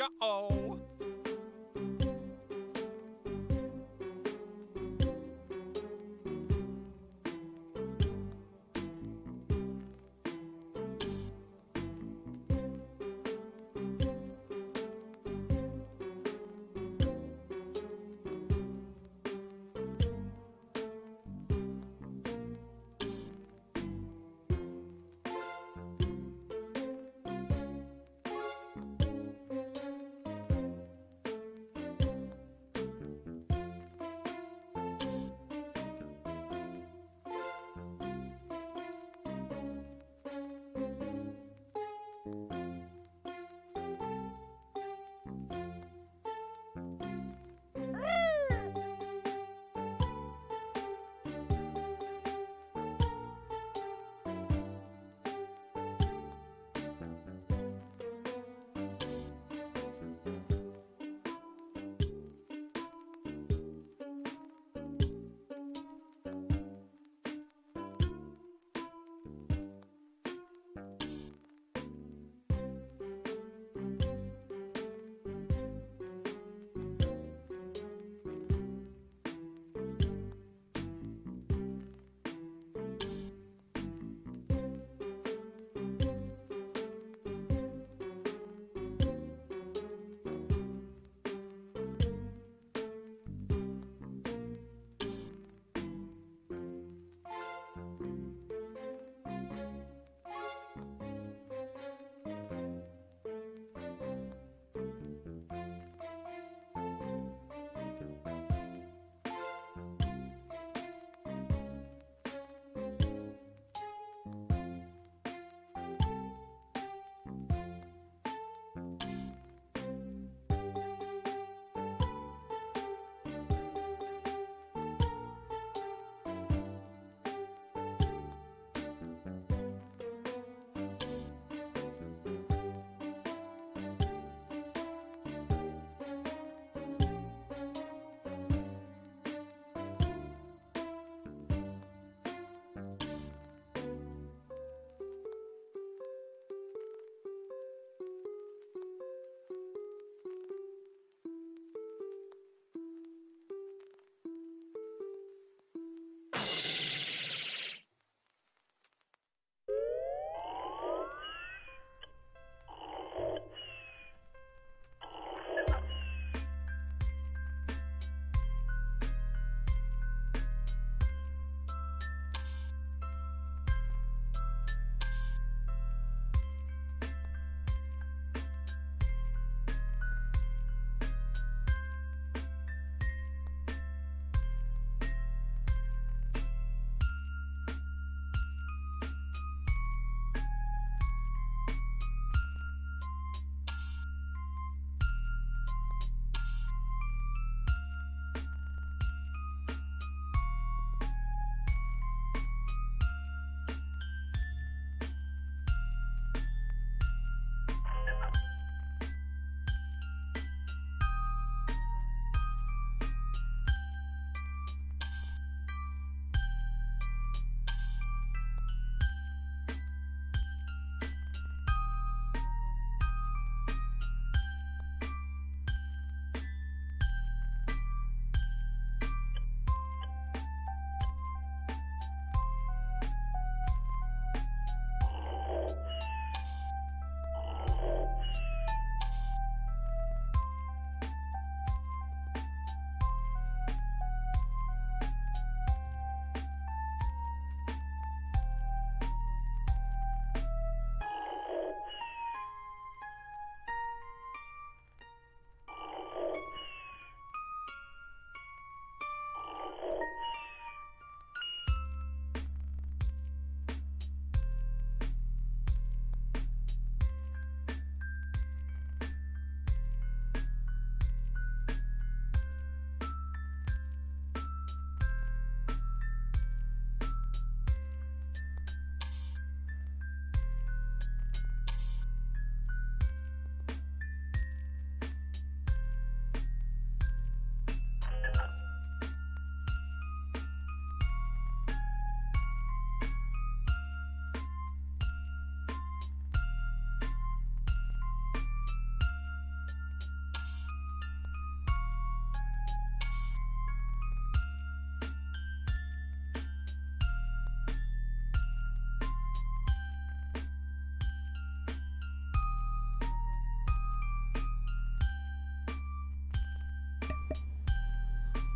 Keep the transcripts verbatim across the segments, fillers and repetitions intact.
Uh-oh.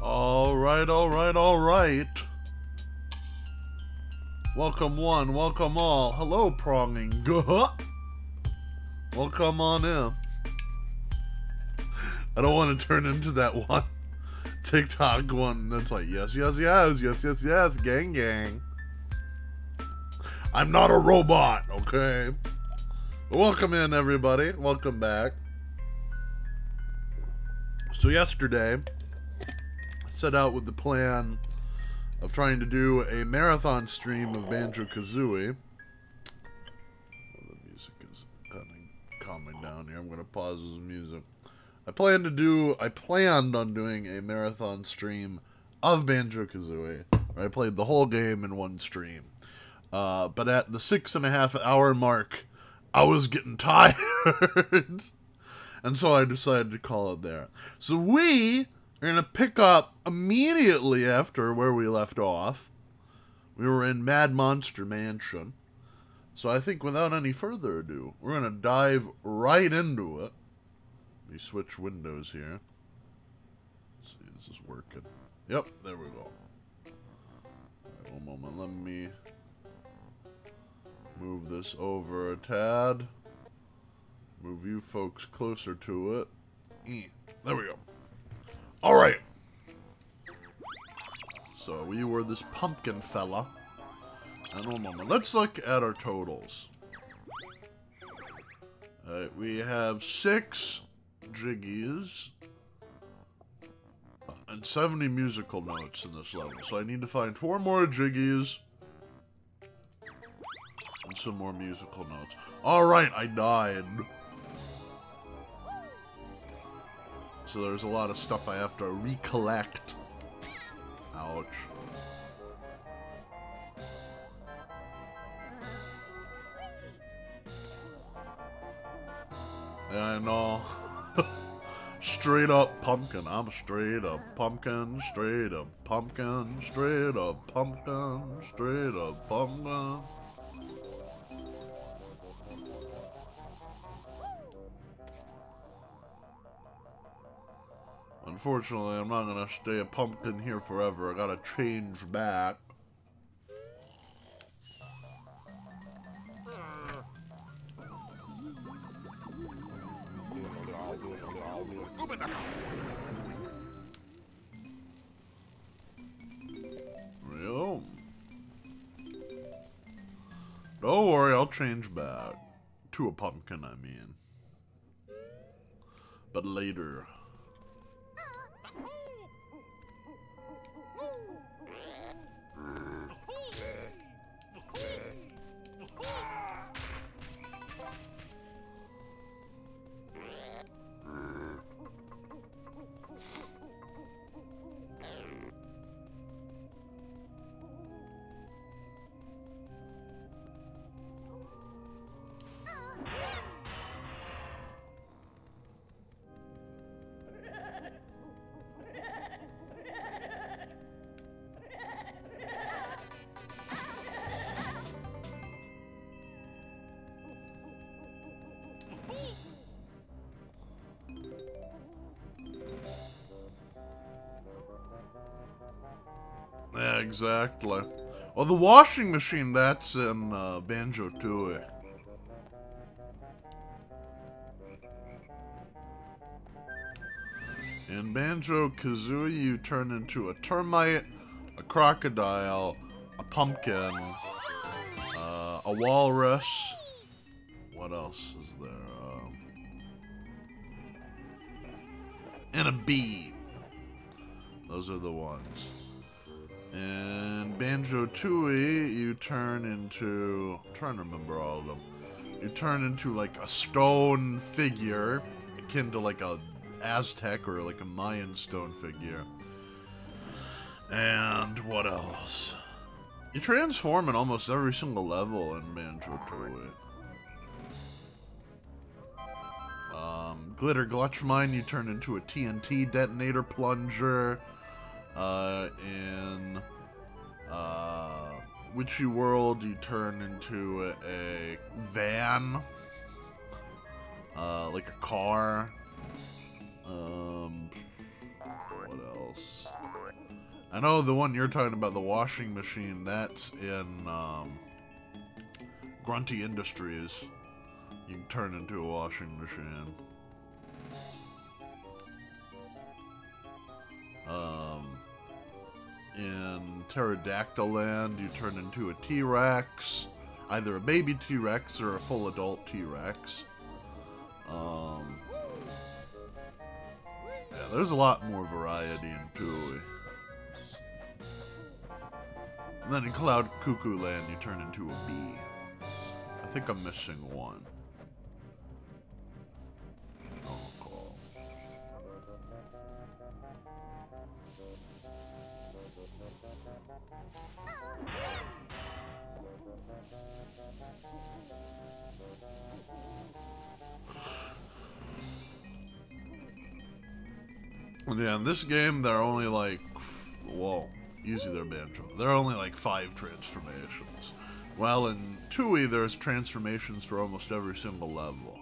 Alright, alright, alright. Welcome one, welcome all. Hello, pronging. Welcome on in. I don't want to turn into that one TikTok one that's like, yes, yes, yes, yes, yes, yes, gang, gang. I'm not a robot, okay? Welcome in, everybody. Welcome back. So yesterday, I set out with the plan of trying to do a marathon stream of Banjo-Kazooie. Oh, the music is kind of calming down here. I'm going to pause this music. I plan to do, I planned on doing a marathon stream of Banjo-Kazooie, where I played the whole game in one stream. Uh, but at the six and a half hour mark, I was getting tired. And so I decided to call it there. So we are going to pick up immediately after where we left off. We were in Mad Monster Mansion. So I think without any further ado, we're going to dive right into it. Let me switch windows here. Let's see, this is working. Yep, there we go. Alright, one moment. Let me move this over a tad. Move you folks closer to it. There we go. Alright. So we were this pumpkin fella. And one moment. Let's look at our totals. Alright, we have six jiggies and seventy musical notes in this level. So I need to find four more jiggies and some more musical notes. Alright, I died. So there's a lot of stuff I have to recollect. Ouch. Yeah, I know. Straight up pumpkin. I'm straight up pumpkin, straight up pumpkin, straight up pumpkin, straight up pumpkin. Unfortunately, I'm not gonna stay a pumpkin here forever. I gotta change back. Real. Don't worry, I'll change back. To a pumpkin, I mean. But later. Yeah, exactly. Well, the washing machine, that's in uh, Banjo-Tooie. In Banjo-Kazooie, you turn into a termite, a crocodile, a pumpkin, uh, a walrus. What else is there? Um, and a bee. Those are the ones. In Banjo-Tooie, you turn into... I'm trying to remember all of them. You turn into like a stone figure, akin to like a Aztec or like a Mayan stone figure. And what else? You transform in almost every single level in Banjo-Tooie. Um, Glitter Glutch Mine, you turn into a T N T detonator plunger. Uh, in, uh, Witchy World, you turn into a, a van, uh, like a car. Um, what else? I know the one you're talking about, the washing machine, that's in um, Grunty Industries. You can turn into a washing machine. Um, in Pterodactyl Land, you turn into a T-Rex. Either a baby T-Rex or a full adult T-Rex. Um, yeah, there's a lot more variety in Tooie. And then in Cloud Cuckoo Land, you turn into a bee. I think I'm missing one. Oh, cool. Yeah, in this game, there are only like, whoa, easy there, Banjo. There are only like five transformations. While in Tooie, there's transformations for almost every single level.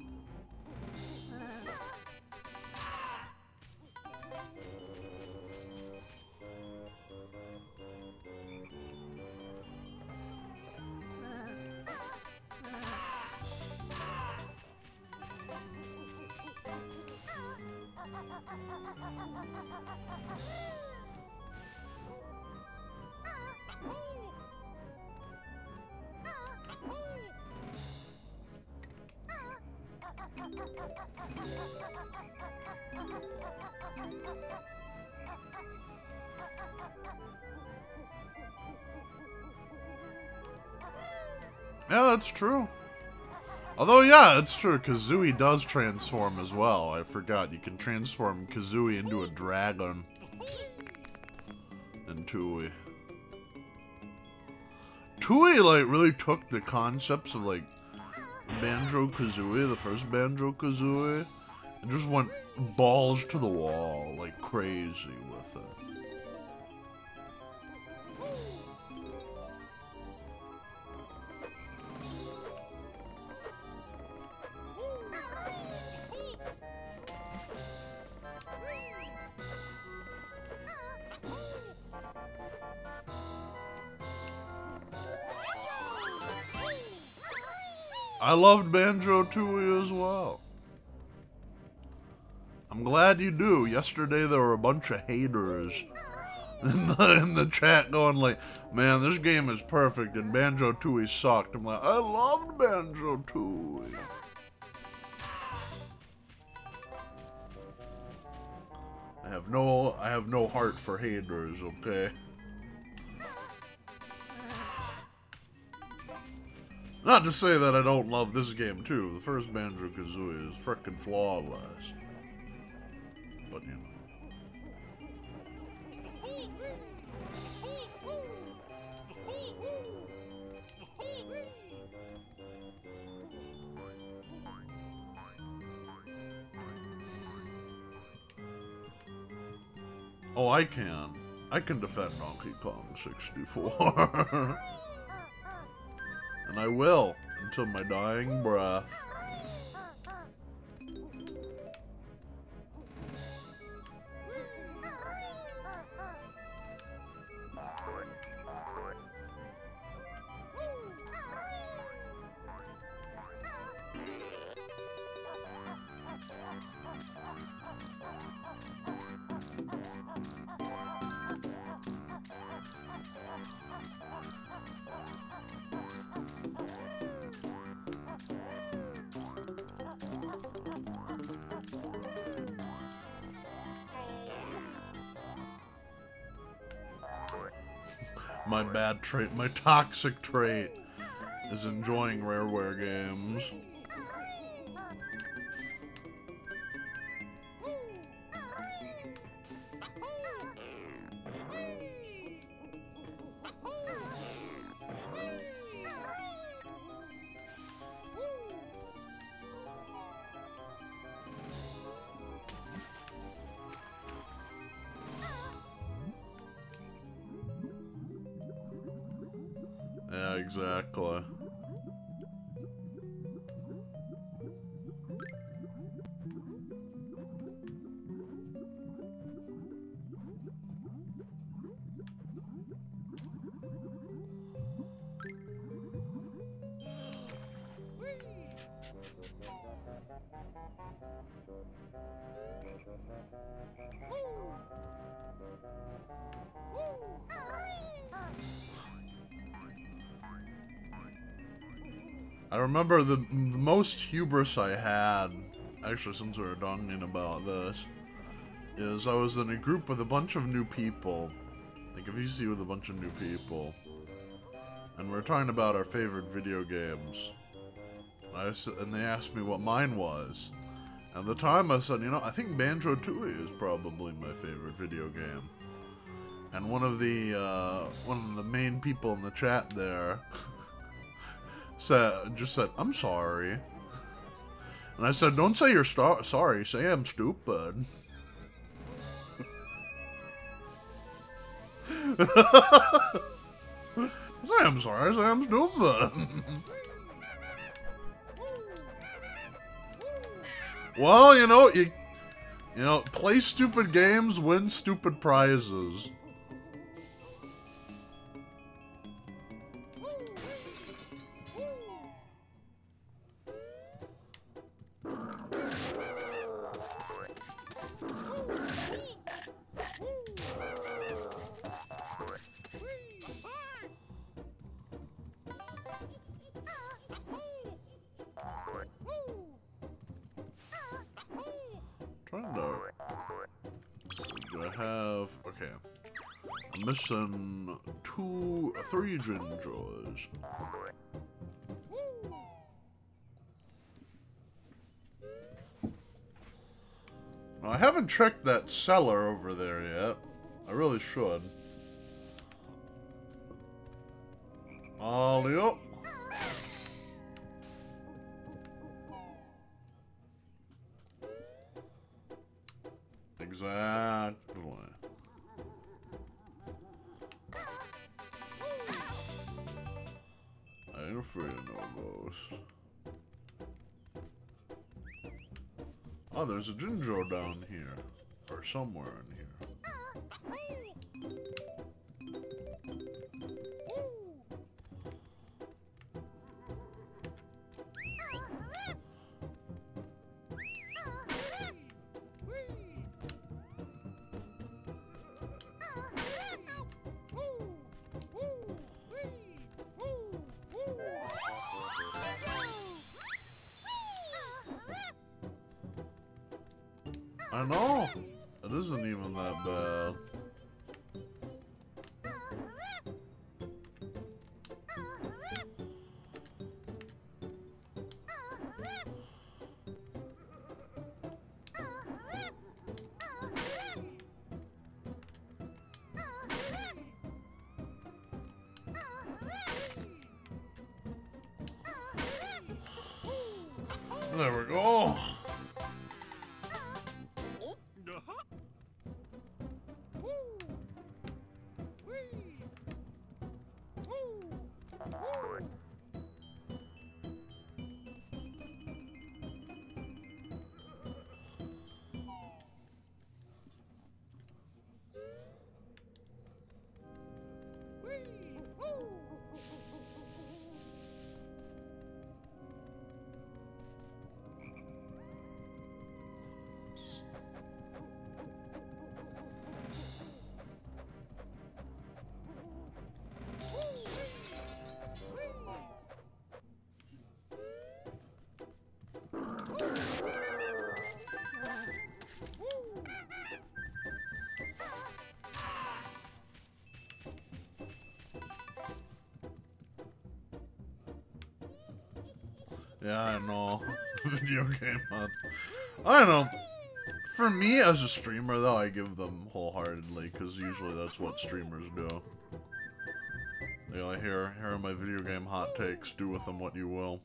Yeah, that's true. Although, yeah, it's true. Kazooie does transform as well. I forgot. You can transform Kazooie into a dragon in Tooie. Tooie, like, really took the concepts of, like, Banjo-Kazooie, the first Banjo-Kazooie, and just went balls to the wall, like, crazy with it. I loved Banjo-Tooie as well. I'm glad you do. Yesterday there were a bunch of haters in the, in the chat going like, man, this game is perfect and Banjo-Tooie sucked. I'm like, I loved Banjo-Tooie. I have no, I have no heart for haters, okay? Not to say that I don't love this game too. The first Banjo-Kazooie is frickin' flawless. But you know. Oh, I can. I can defend Donkey Kong sixty-four. And I will, until my dying breath. My bad trait, my toxic trait is enjoying Rareware games. Yeah, exactly. I remember the, the most hubris I had, actually since we were talking about this, is I was in a group with a bunch of new people, like a V C with a bunch of new people, and we were talking about our favorite video games. I, and they asked me what mine was. At the time I said, you know, I think Banjo-Kazooie is probably my favorite video game. And one of the, uh, one of the main people in the chat there said, just said, I'm sorry. And I said, don't say you're star sorry, say I'm stupid. Say I'm sorry, say I'm stupid. Well, you know, you, you know, play stupid games, win stupid prizes. Trying to. So do I have? Okay. I'm missing two, three Gingers. Now, I haven't checked that cellar over there yet. I really should. Ollie up. Exactly. I ain't afraid of no ghost. Oh, there's a Ginger down here. Or somewhere in here. I know. It isn't even that bad. There we go. Yeah, I know. Video game mod. I don't know. For me, as a streamer, though, I give them wholeheartedly, because usually that's what streamers do. You know, here, here are my video game hot takes. Do with them what you will.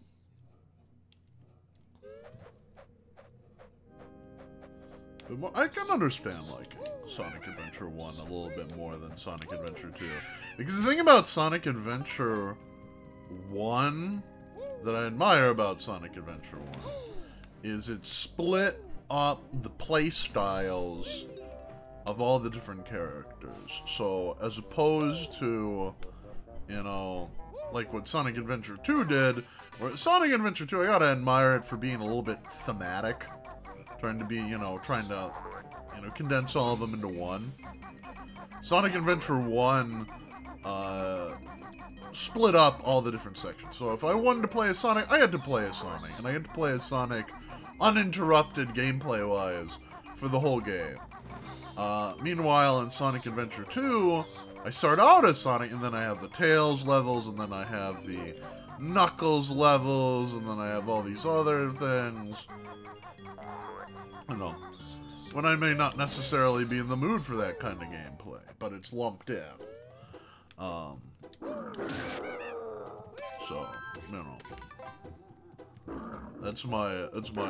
But more, I can understand liking Sonic Adventure one a little bit more than Sonic Adventure two. Because the thing about Sonic Adventure one that I admire about Sonic Adventure one is it split up the play styles of all the different characters. So, as opposed to, you know, like what Sonic Adventure two did, where Sonic Adventure two, I gotta admire it for being a little bit thematic. Trying to be, you know, trying to know, condense all of them into one. Sonic Adventure one uh, split up all the different sections. So if I wanted to play as Sonic, I had to play as Sonic. And I had to play as Sonic uninterrupted gameplay-wise for the whole game. Uh, meanwhile, in Sonic Adventure two, I start out as Sonic, and then I have the Tails levels, and then I have the Knuckles levels, and then I have all these other things. You know, when I may not necessarily be in the mood for that kind of gameplay, but it's lumped in. Um, so, you know, that's my, that's my,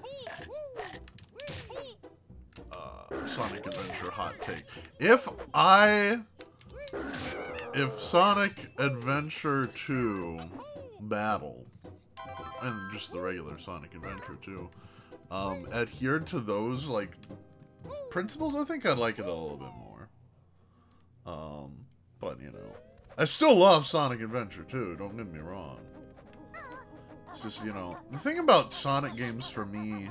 uh, Sonic Adventure hot take. If I, if Sonic Adventure two Battle, and just the regular Sonic Adventure two, um, adhered to those, like, principles, I think I'd like it a little bit more. Um, but, you know, I still love Sonic Adventure two, don't get me wrong. It's just, you know, the thing about Sonic games for me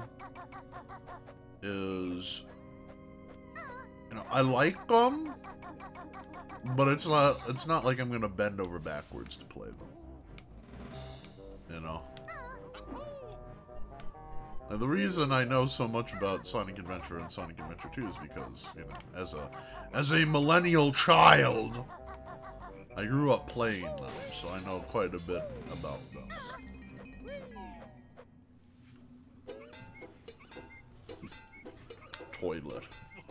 is, you know, I like them, but it's not, it's not like I'm gonna bend over backwards to play them. You know? And the reason I know so much about Sonic Adventure and Sonic Adventure two is because, you know, as a, as a millennial child, I grew up playing them, so I know quite a bit about them. Toilet.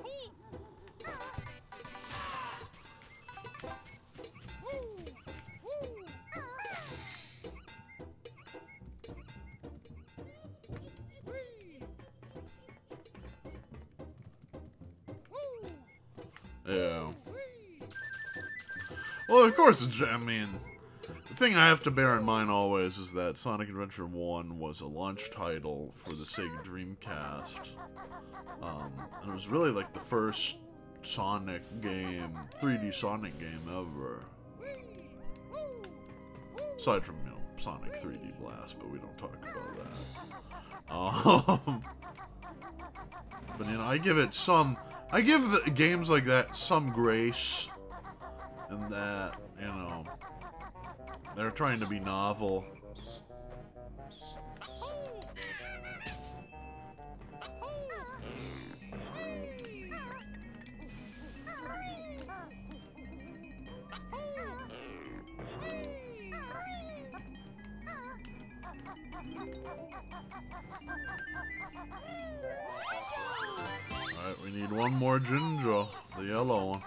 Yeah. Well, of course, it's, I mean, the thing I have to bear in mind always is that Sonic Adventure one was a launch title for the Sega Dreamcast. Um, and it was really like the first Sonic game, three D Sonic game ever. Aside from, you know, Sonic three D Blast, but we don't talk about that. Um, but, you know, I give it some... I give the games like that some grace in that, you know, they're trying to be novel. Alright, we need one more ginger, the yellow one.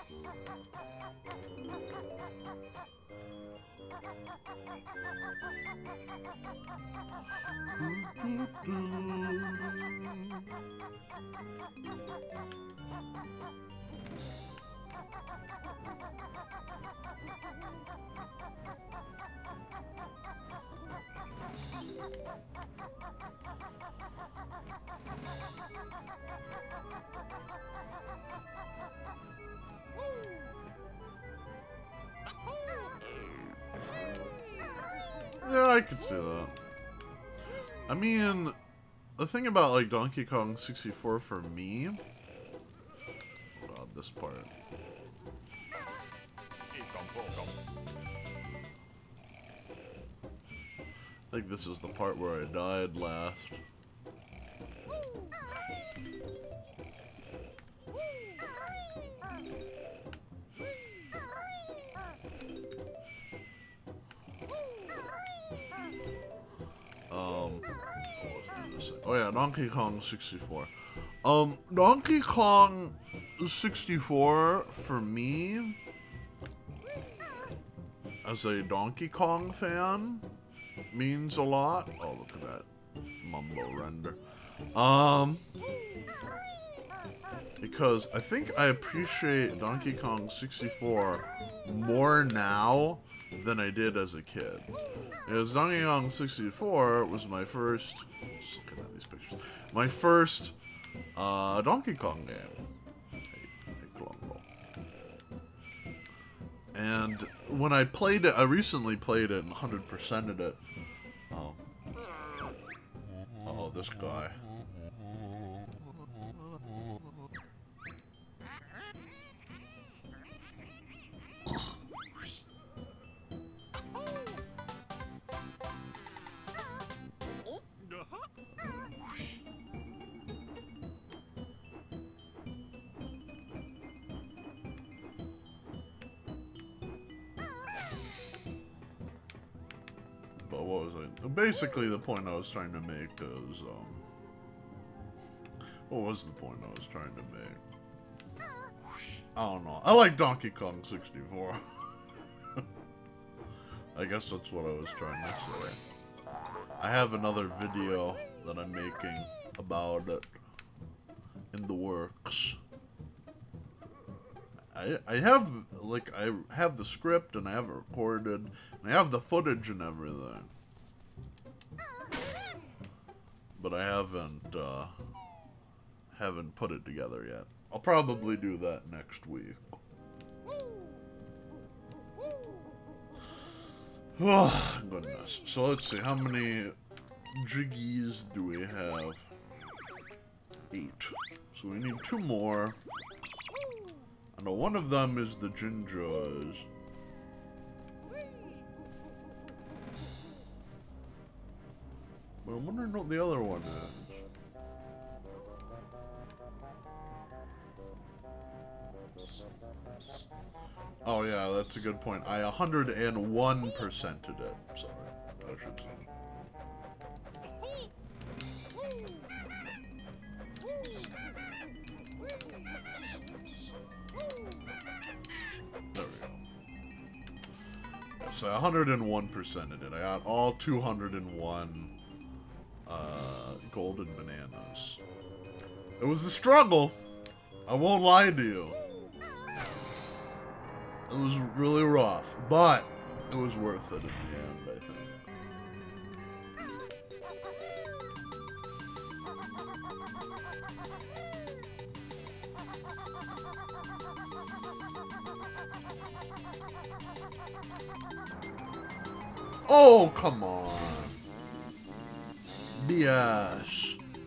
Yeah, I could see that. I mean, the thing about, like, Donkey Kong sixty-four for me... about this part. I think this is the part where I died last. Um, oh yeah, Donkey Kong sixty-four. Um, Donkey Kong sixty-four, for me, as a Donkey Kong fan, means a lot. Oh, look at that mumbo render. Um, because I think I appreciate Donkey Kong sixty-four more now than I did as a kid. Because Donkey Kong sixty-four was my first, just looking at these pictures, my first uh, Donkey Kong game. Hey, hey, Columbo. And when I played it, I recently played it and one hundred percented it. Oh. Oh, this guy. what was I? Basically, the point I was trying to make is, um... what was the point I was trying to make? I don't know. I like Donkey Kong sixty-four. I guess that's what I was trying to say. I have another video that I'm making about it in the works. I I have, like, I have the script and I have it recorded and I have the footage and everything. But I haven't, uh, haven't put it together yet. I'll probably do that next week. Oh, goodness. So let's see, how many jiggies do we have? Eight. So we need two more. I know one of them is the Jinjos. But I'm wondering what the other one is. Oh yeah, that's a good point. I one hundred one percented it. Sorry, I should say. There we go. So I one hundred one percented it. I got all two hundred one uh, golden bananas. It was a struggle. I won't lie to you. It was really rough, but it was worth it in the end, I think. Oh, come on. B S.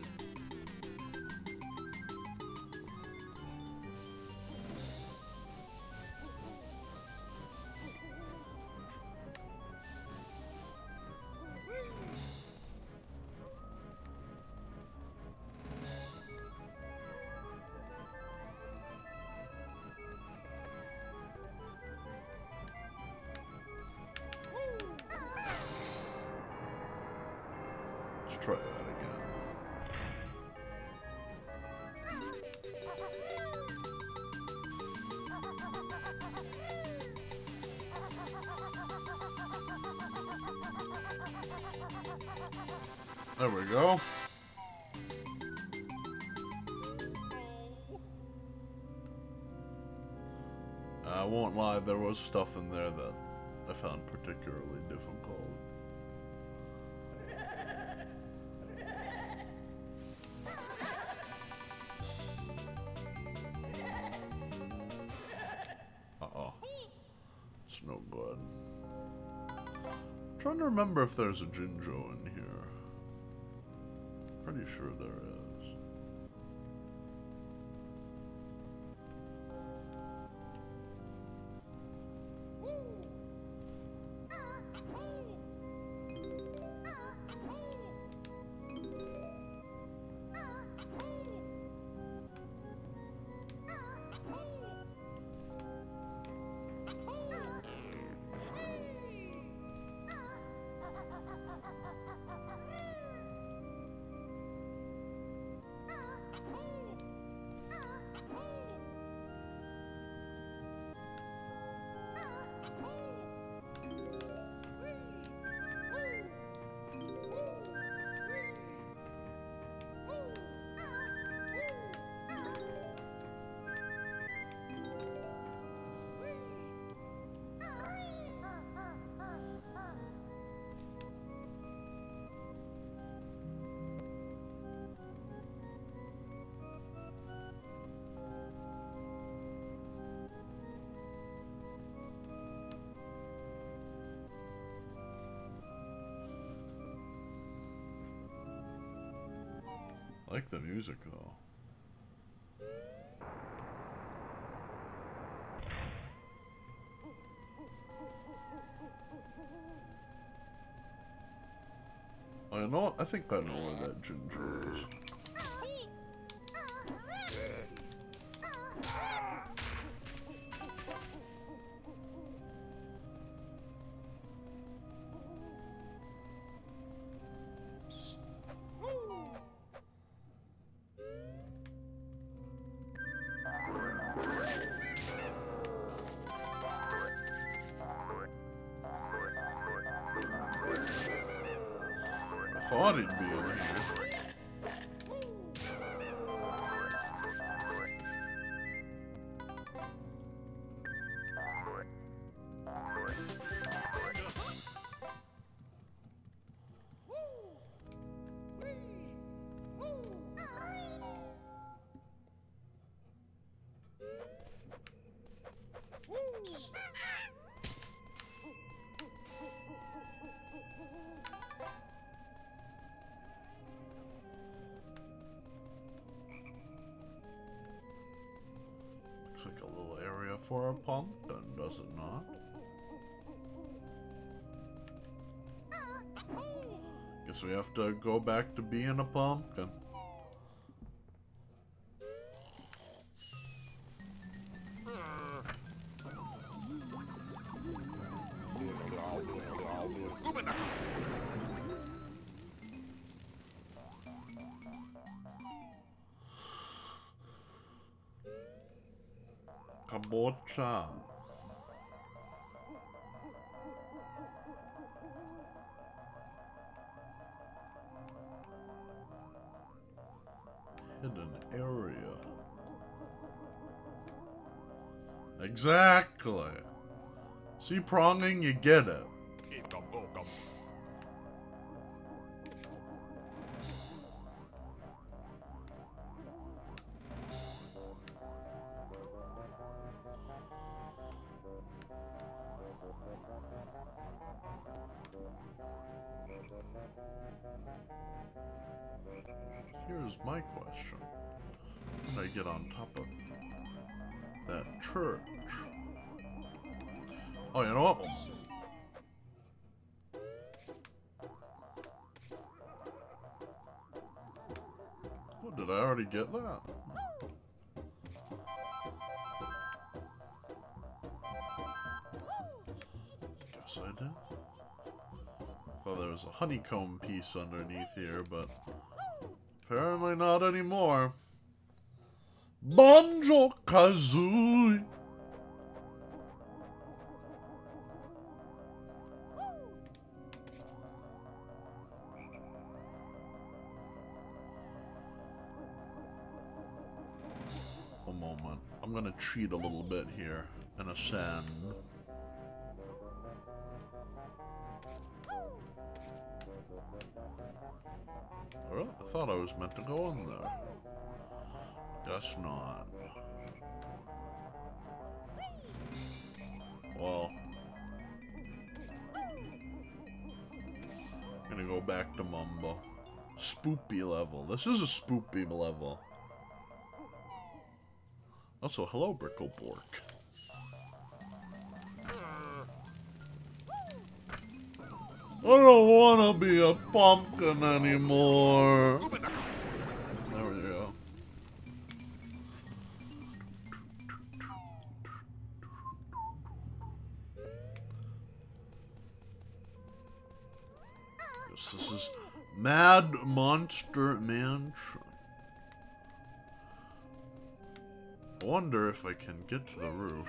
Try that again. There we go. I won't lie, there was stuff in there that I found particularly difficult. No good. I'm trying to remember if there's a Jinjo in here. Pretty sure there is. I like the music though. Oh, you know what? I think I know where that Ginger is. thought he'd be in here. Looks like a little area for a pumpkin, does it not? Guess we have to go back to being a pumpkin. Kabocha. Hidden area. Exactly. See pronging, you get it. Here's my question. How did I get on top of that church? Oh, you know what? Oh, did I already get that? Guess I did. Thought there was a honeycomb piece underneath here, but apparently not anymore. Banjo-Kazooie. A moment. I'm gonna cheat a little bit here and ascend. Well, I thought I was meant to go in there. Guess not. Well, I'm gonna go back to Mumbo. Spoopy level. This is a spoopy level. Also, hello, Bricklebork. I don't want to be a pumpkin anymore. There we go. This, this is Mad Monster Mansion. I wonder if I can get to the roof.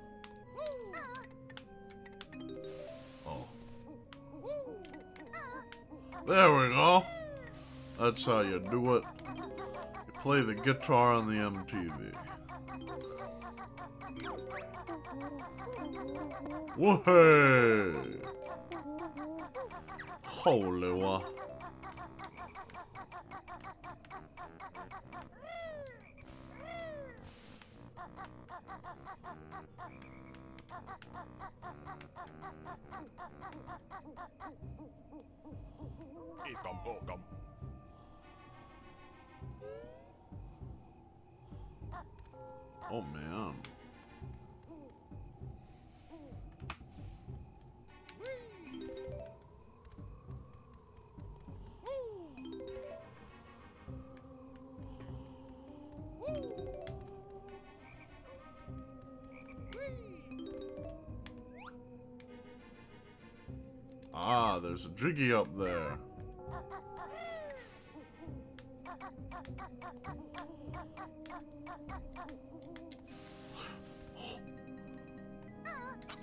There we go. That's how you do it. You play the guitar on the M T V. Whoa! Holy wa. Oh man. Ah, there's a Jiggy up there.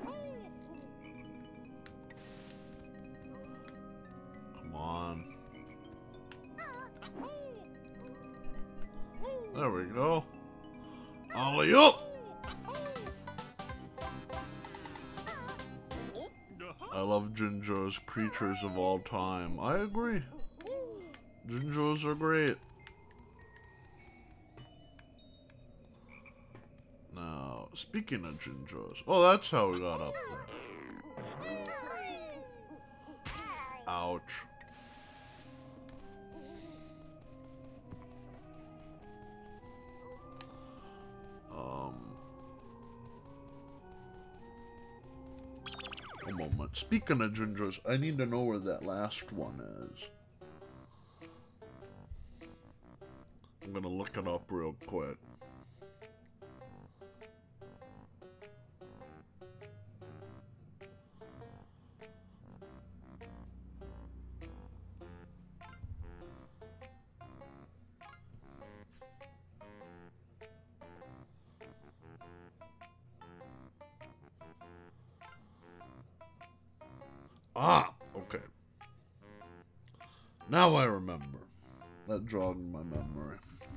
Come on. There we go. Alley-oop! I love Jinjo's creatures of all time. I agree. Jinjos are great. Now, speaking of Jinjos. Oh, that's how we got up there. Ouch. Um... A moment. Speaking of Jinjos, I need to know where that last one is. I'm gonna look it up real quick. Ah, okay. Now I remember. That jogged my memory.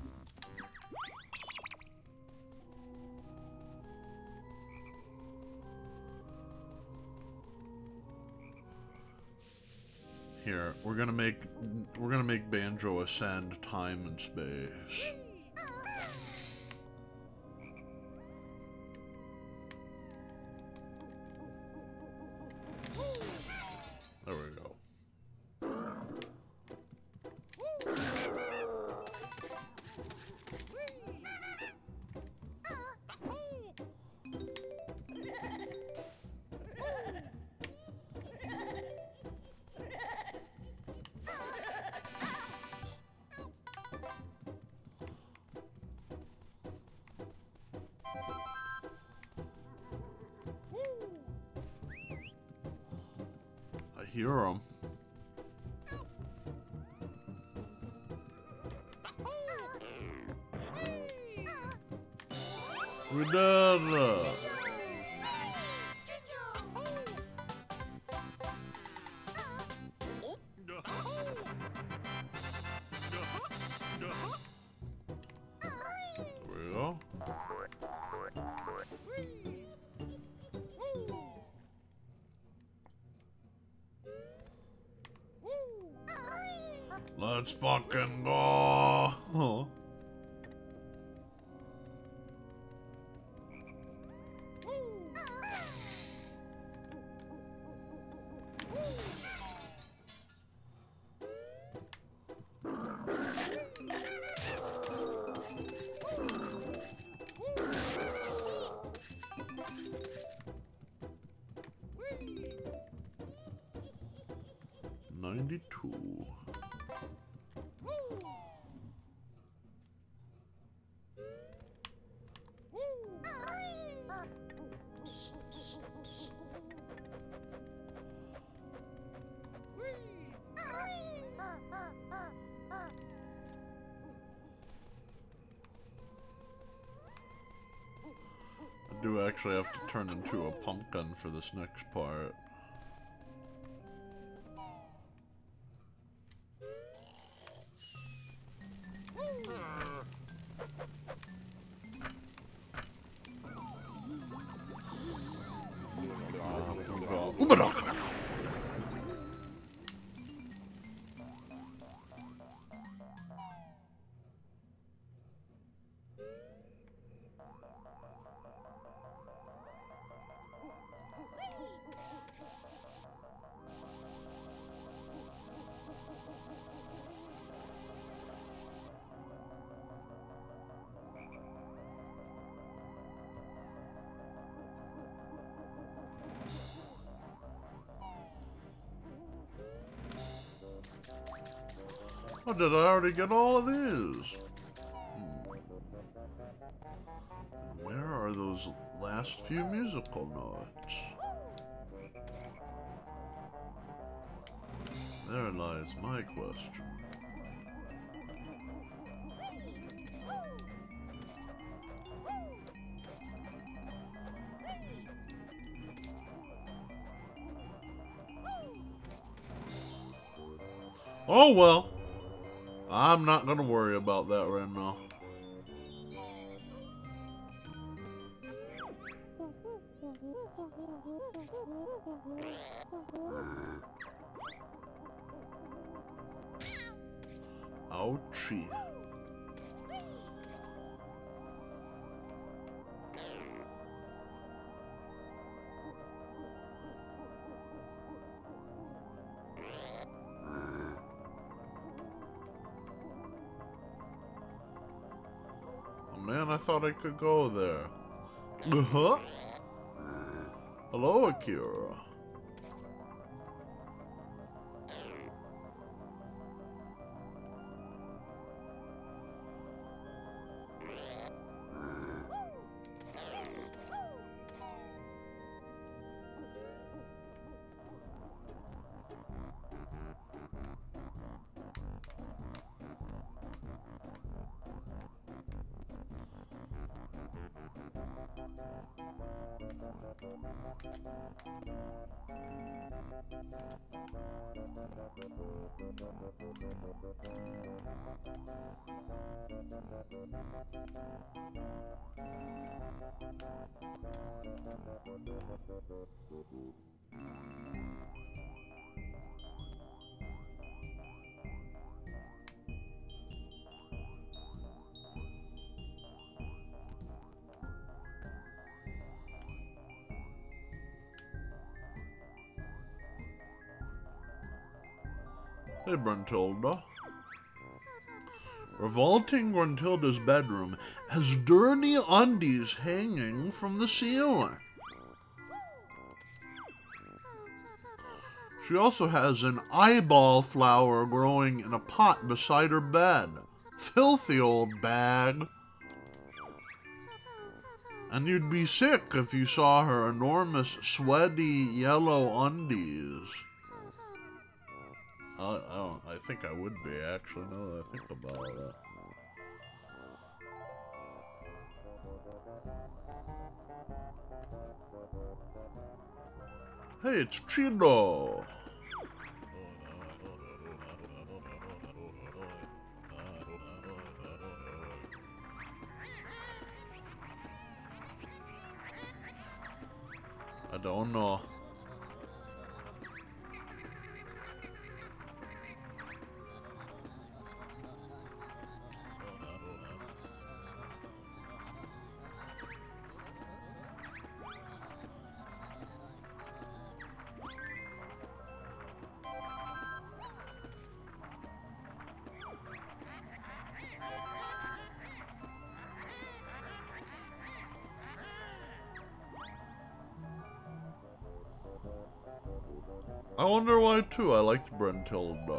Here, we're gonna make we're gonna make Banjo ascend time and space. There we go. I hear him. We did it. There we go. Let's fucking go. Huh. ninety-two. I do actually have to turn into a pumpkin for this next part. Oh, did I already get all of these? Hmm. Where are those last few musical notes? There lies my question. Oh well. I'm not gonna worry about that right now. Ouchie. Oh man, I thought I could go there. Uh-huh. Hello, Akira. Hey, Bruntilda. Revolting Gruntilda's bedroom has dirty undies hanging from the ceiling. She also has an eyeball flower growing in a pot beside her bed. Filthy old bag. And you'd be sick if you saw her enormous, sweaty, yellow undies. I, I don't. I think I would be, actually, now that I think about it. Hey, it's Cheeto. I don't know. I wonder why, too. I liked Bruntilda.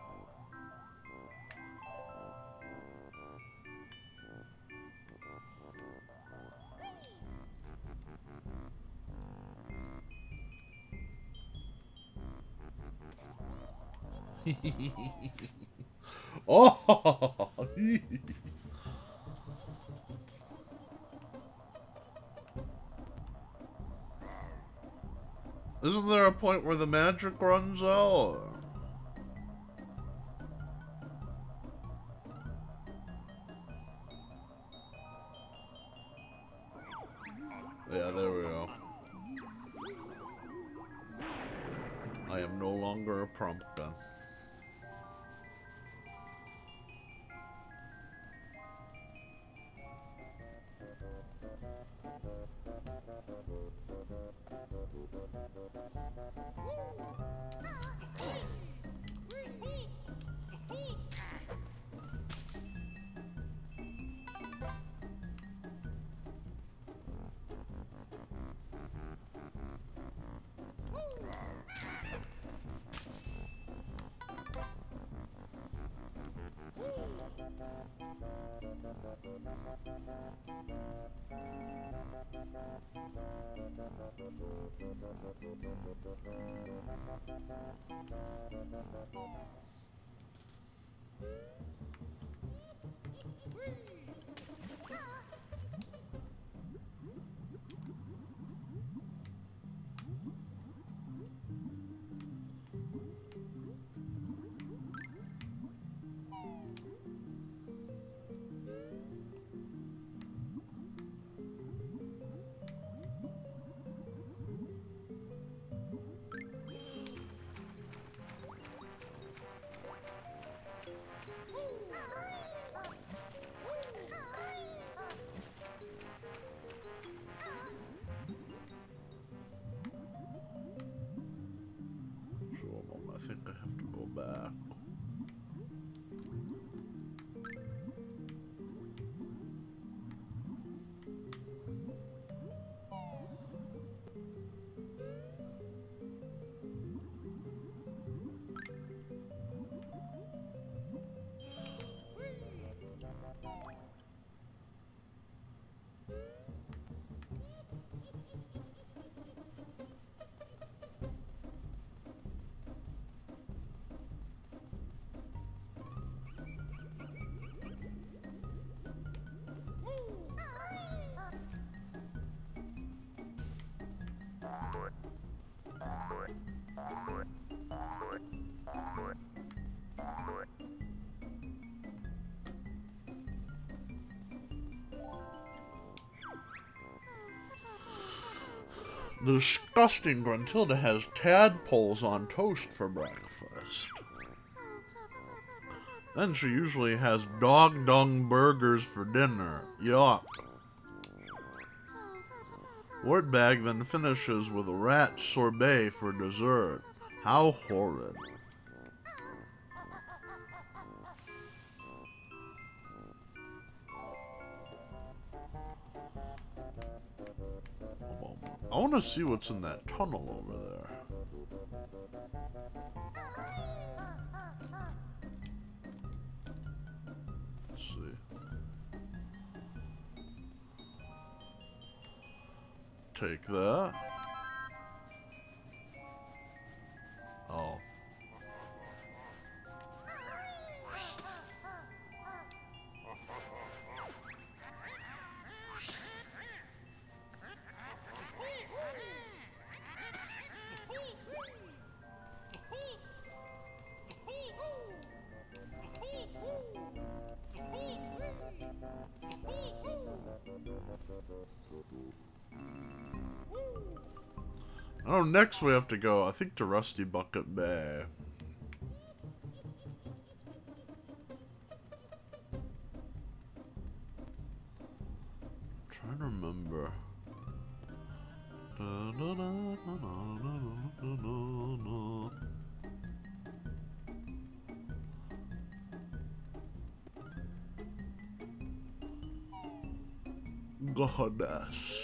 Oh! Isn't there a point where the magic runs out? Yeah, there we go. I am no longer a pumpkin. I think I have to go back. The disgusting Gruntilda has tadpoles on toast for breakfast. Then she usually has dog dung burgers for dinner. Yuck. Wordbag then finishes with a rat sorbet for dessert. How horrid. I want to see what's in that tunnel over there. Let's see. Take that. Oh. Oh, next we have to go, I think, to Rusty Bucket Bay. I'm trying to remember. Da, da, da, da, da, da, da, da. Goddess.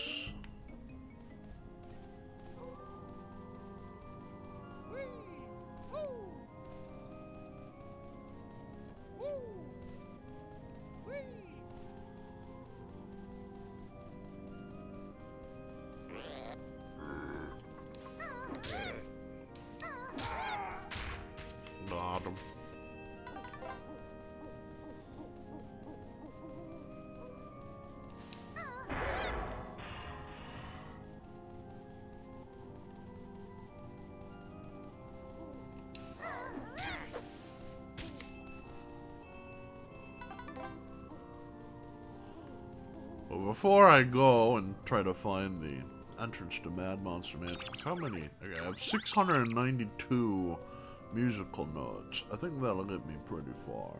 Before I go and try to find the entrance to Mad Monster Mansions, how many? Okay, I have six hundred ninety-two musical notes. I think that'll get me pretty far.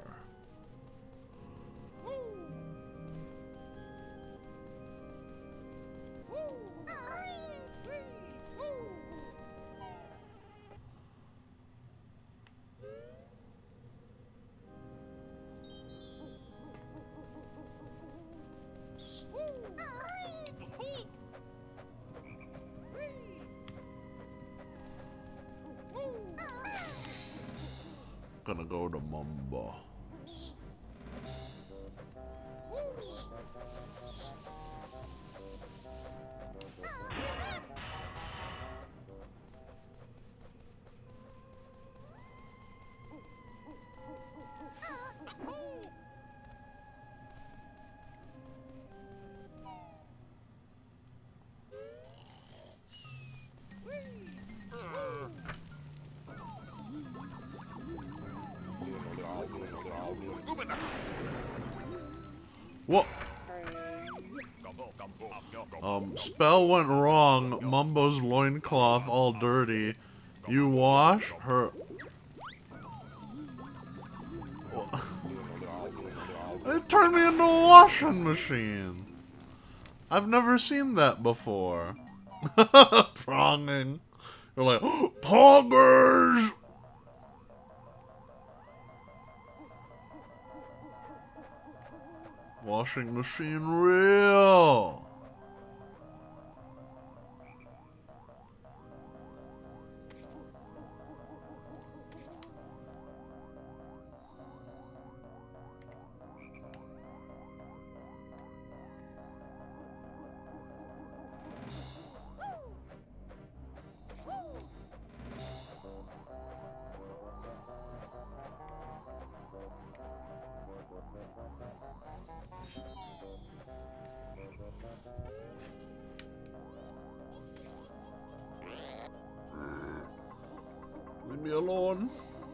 Gonna go to Mumbo. What? Um, spell went wrong. Mumbo's loincloth all dirty. You wash her. It turned me into a washing machine. I've never seen that before. Pronging. You're like, poggers! Washing machine real. Leave me alone.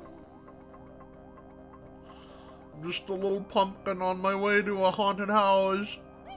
I'm just a little pumpkin on my way to a haunted house.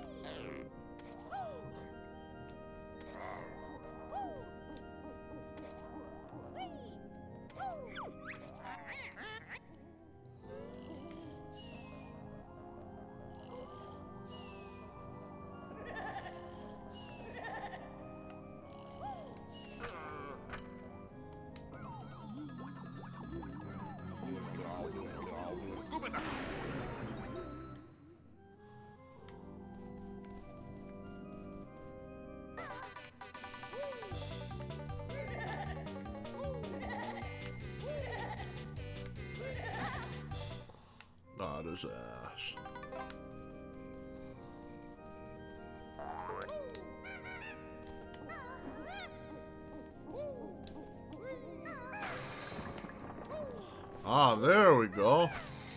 Not his ass. Ah, there we go.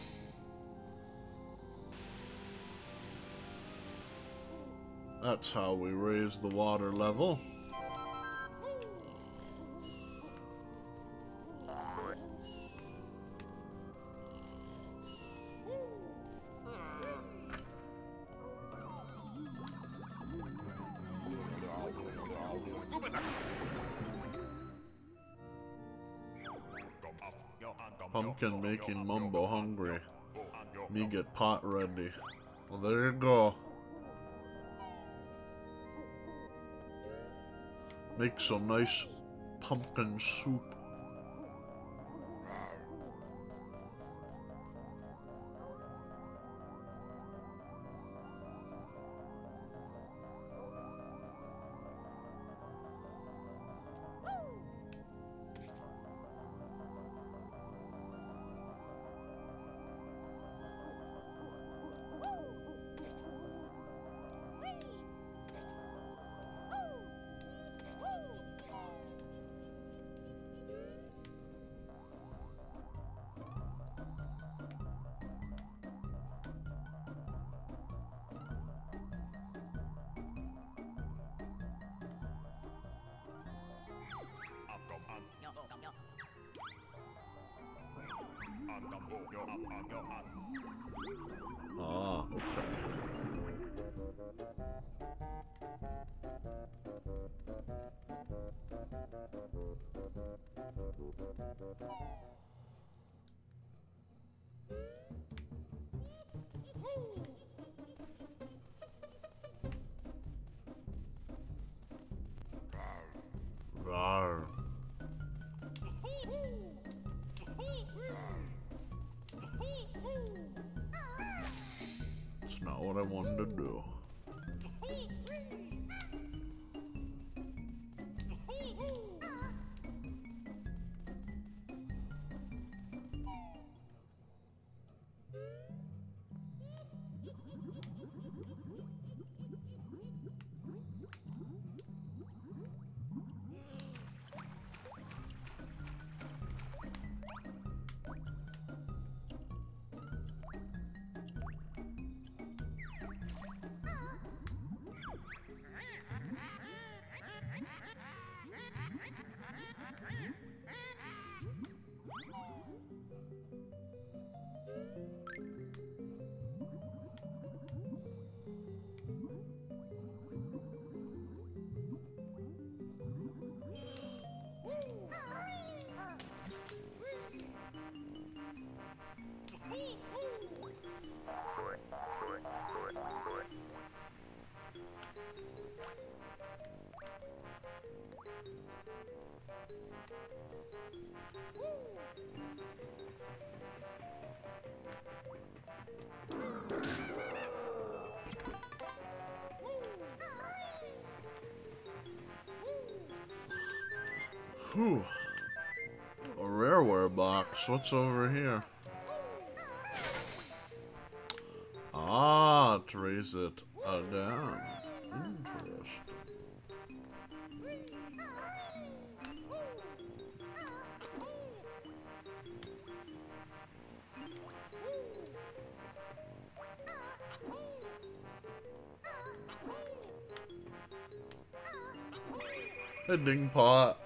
That's how we raise the water level. Pumpkin making Mumbo hungry. Me get pot ready. Well, there you go. Make some nice pumpkin soup. Ah, okay. Rawr. It's not what I wanted to do. Whew. A rareware box. What's over here? Ah, to raise it again. Interesting. A ding pot.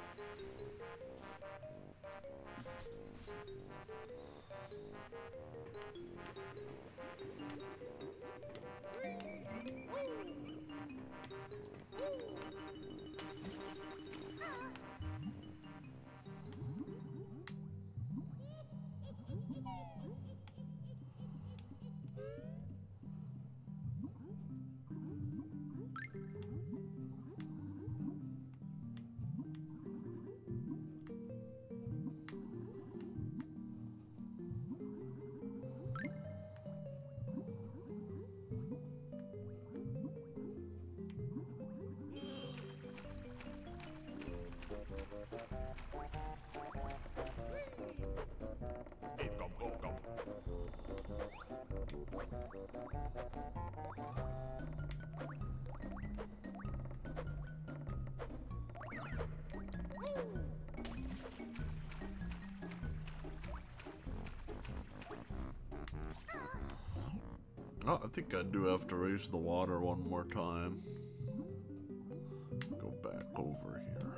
Oh, I think I do have to raise the water one more time. Go back over here.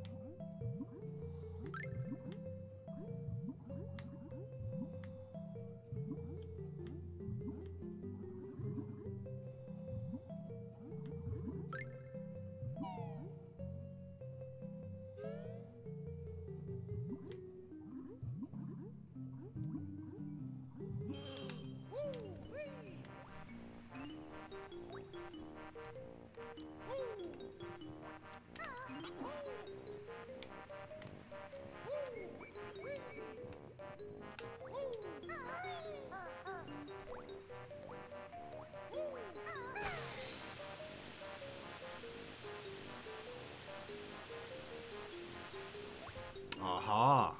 Aha.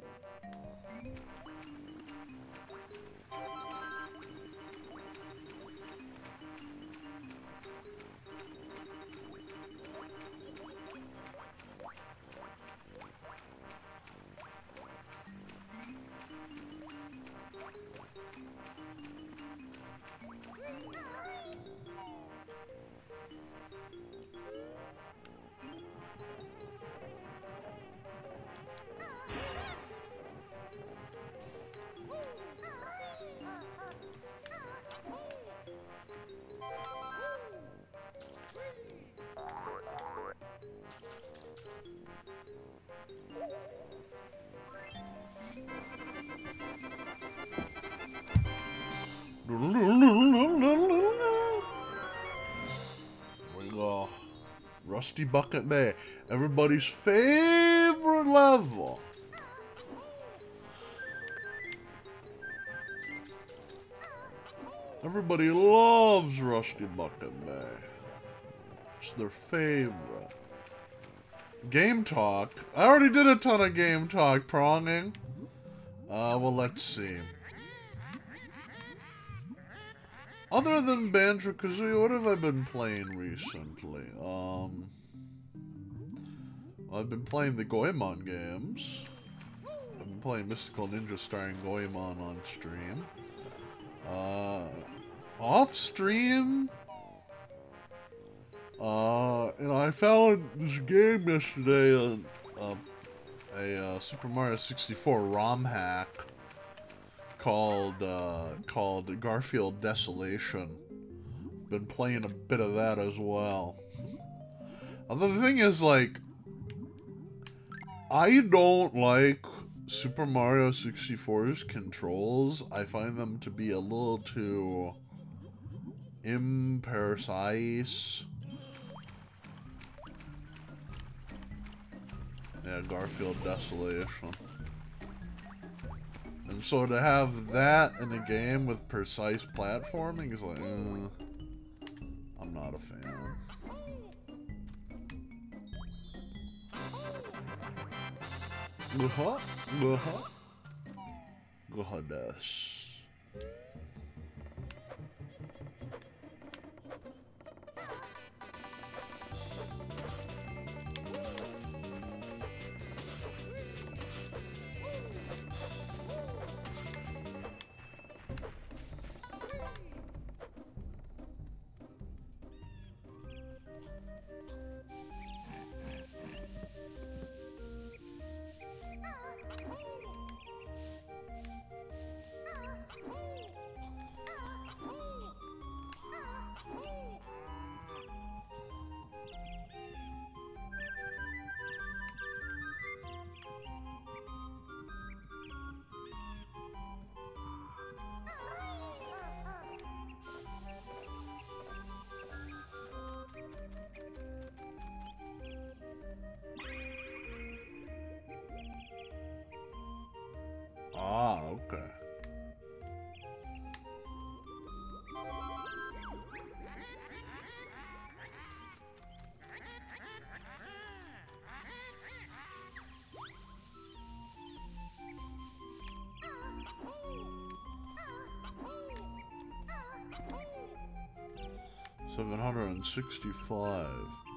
We go. Rusty Bucket Bay. Everybody's favorite level. Everybody loves Rusty Bucket Bay. It's their favorite. Game talk. I already did a ton of game talk pronging. Uh, well, let's see. Other than Banjo-Kazooie, what have I been playing recently? Um, I've been playing the Goemon games. I've been playing Mystical Ninja starring Goemon on stream. Uh, off stream, uh, you know, I found this game yesterday, uh, uh, a uh, Super Mario sixty-four ROM hack called uh, called Garfield Desolation. Been playing a bit of that as well. Although the thing is, like, I don't like Super Mario sixty-four's controls. I find them to be a little too imprecise. Yeah, Garfield Desolation. And so to have that in a game with precise platforming is like, eh, I'm not a fan. Uh-huh. Uh-huh. Goddess. Ah, okay. Seven hundred and sixty-five.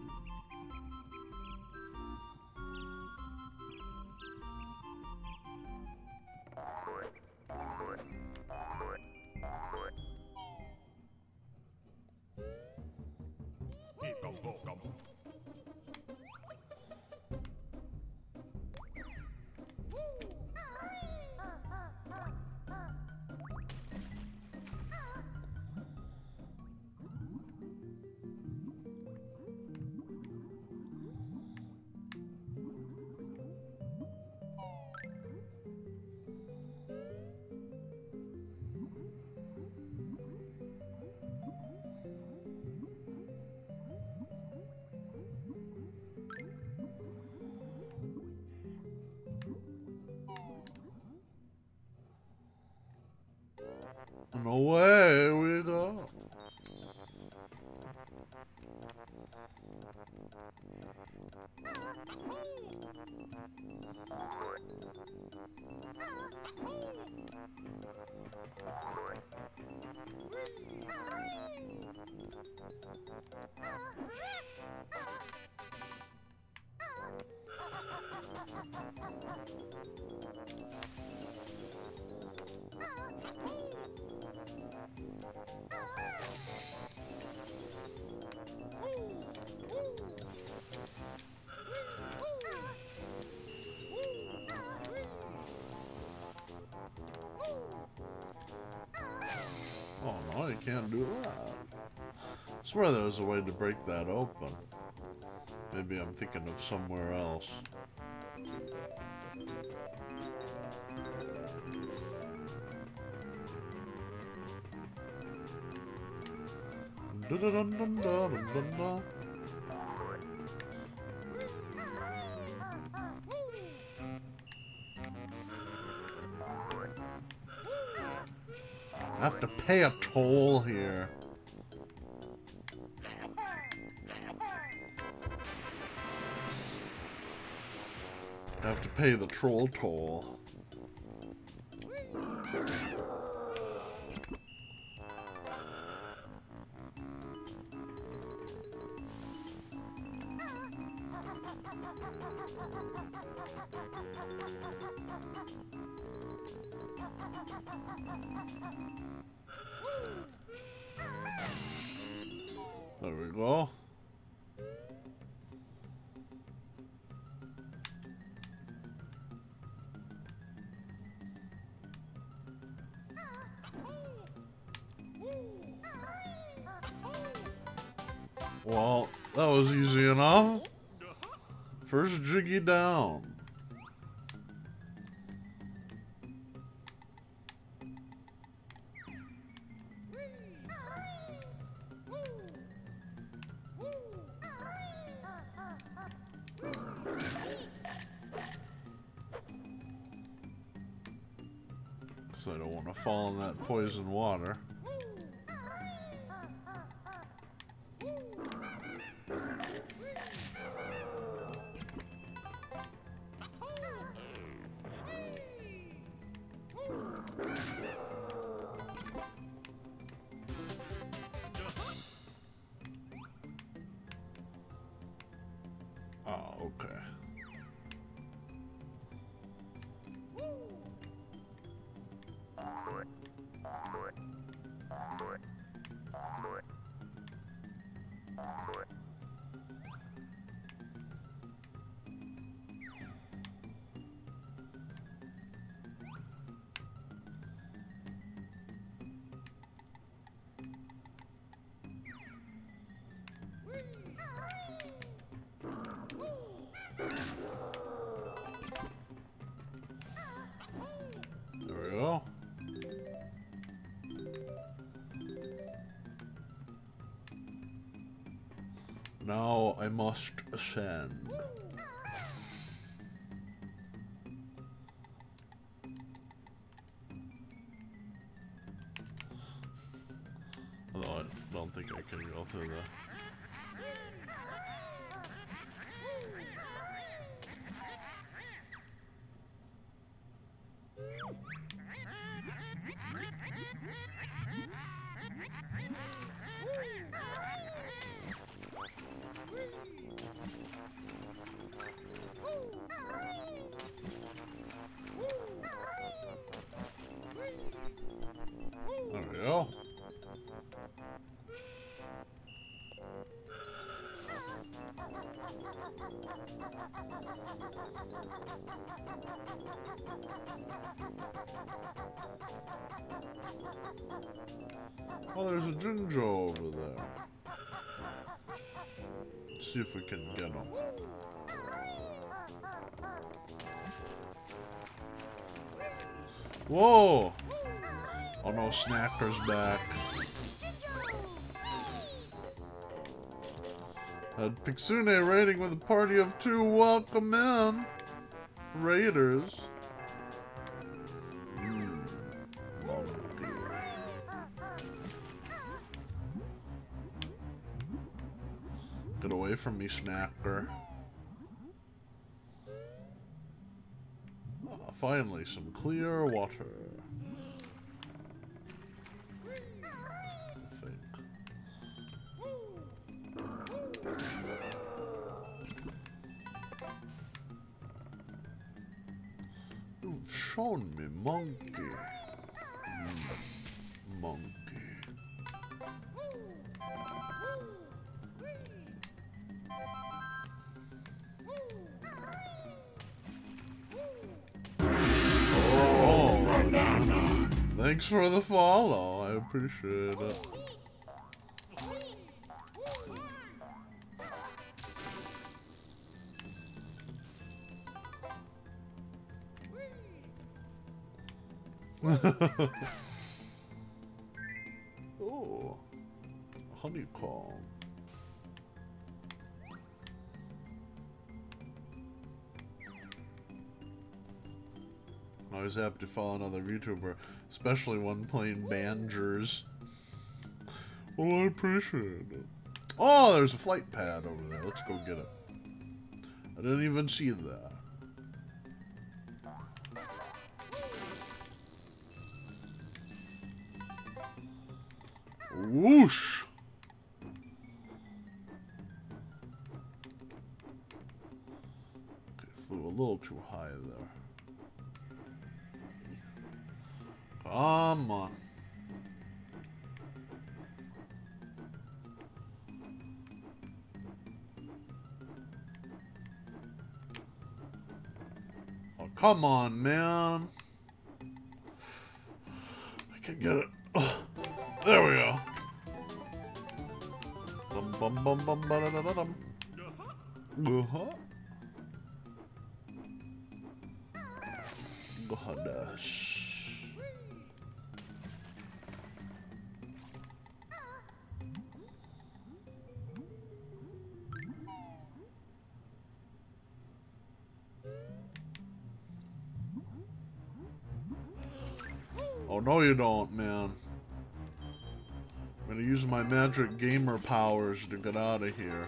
And away we go. Oh no, you can't do that. I swear there was a way to break that open. Maybe I'm thinking of somewhere else. Dun dun dun dun dun dun dun. I have to pay a toll here. I have to pay the troll toll. There we go. Well, that was easy enough. First jiggy down. Because I don't want to fall in that poison water. Now I must ascend. Although I don't think I can go through the... There we go. Oh, there's a Jinjo over there. Let's see if we can get him. Whoa! Oh no, Snacker's back. Had Pixune raiding with a party of two. Welcome in, raiders. Mm. Get away from me, Snacker. Oh, finally, some clear water. You've shown me, monkey. Mm, monkey. Oh, thanks for the follow. I appreciate it. Oh, honeycomb. I always happy to follow another YouTuber, especially one playing Banjers. Well, I appreciate it. Oh, there's a flight pad over there. Let's go get it. I didn't even see that. Whoosh! Okay, flew a little too high there. Come on. Oh, come on, man. I can get it. Oh, there we go. Bum bum bum bum ba da da da dum. Uh-huh. Gosh. Oh, no you don't, man. I'm gonna use my magic gamer powers to get out of here.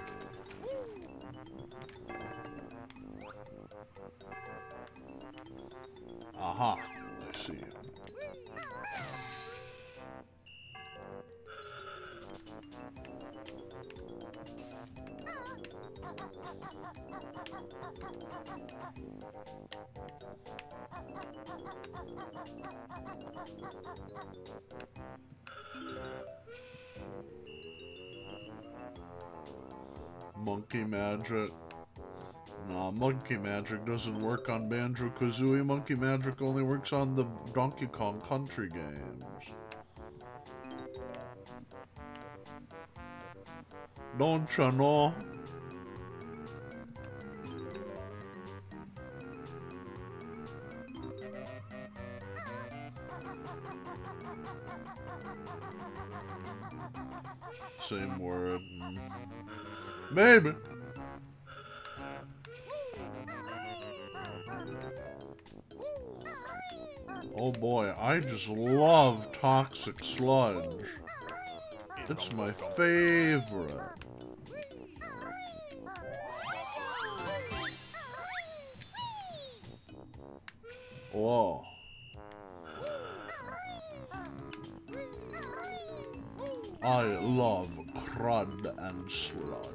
Aha, I see. Monkey magic. Nah, monkey magic doesn't work on Banjo-Kazooie. Monkey magic only works on the Donkey Kong Country games. Don't you know? Same word. Maybe. Oh boy, I just love Toxic Sludge. It's my favorite. Whoa. I love crud and sludge.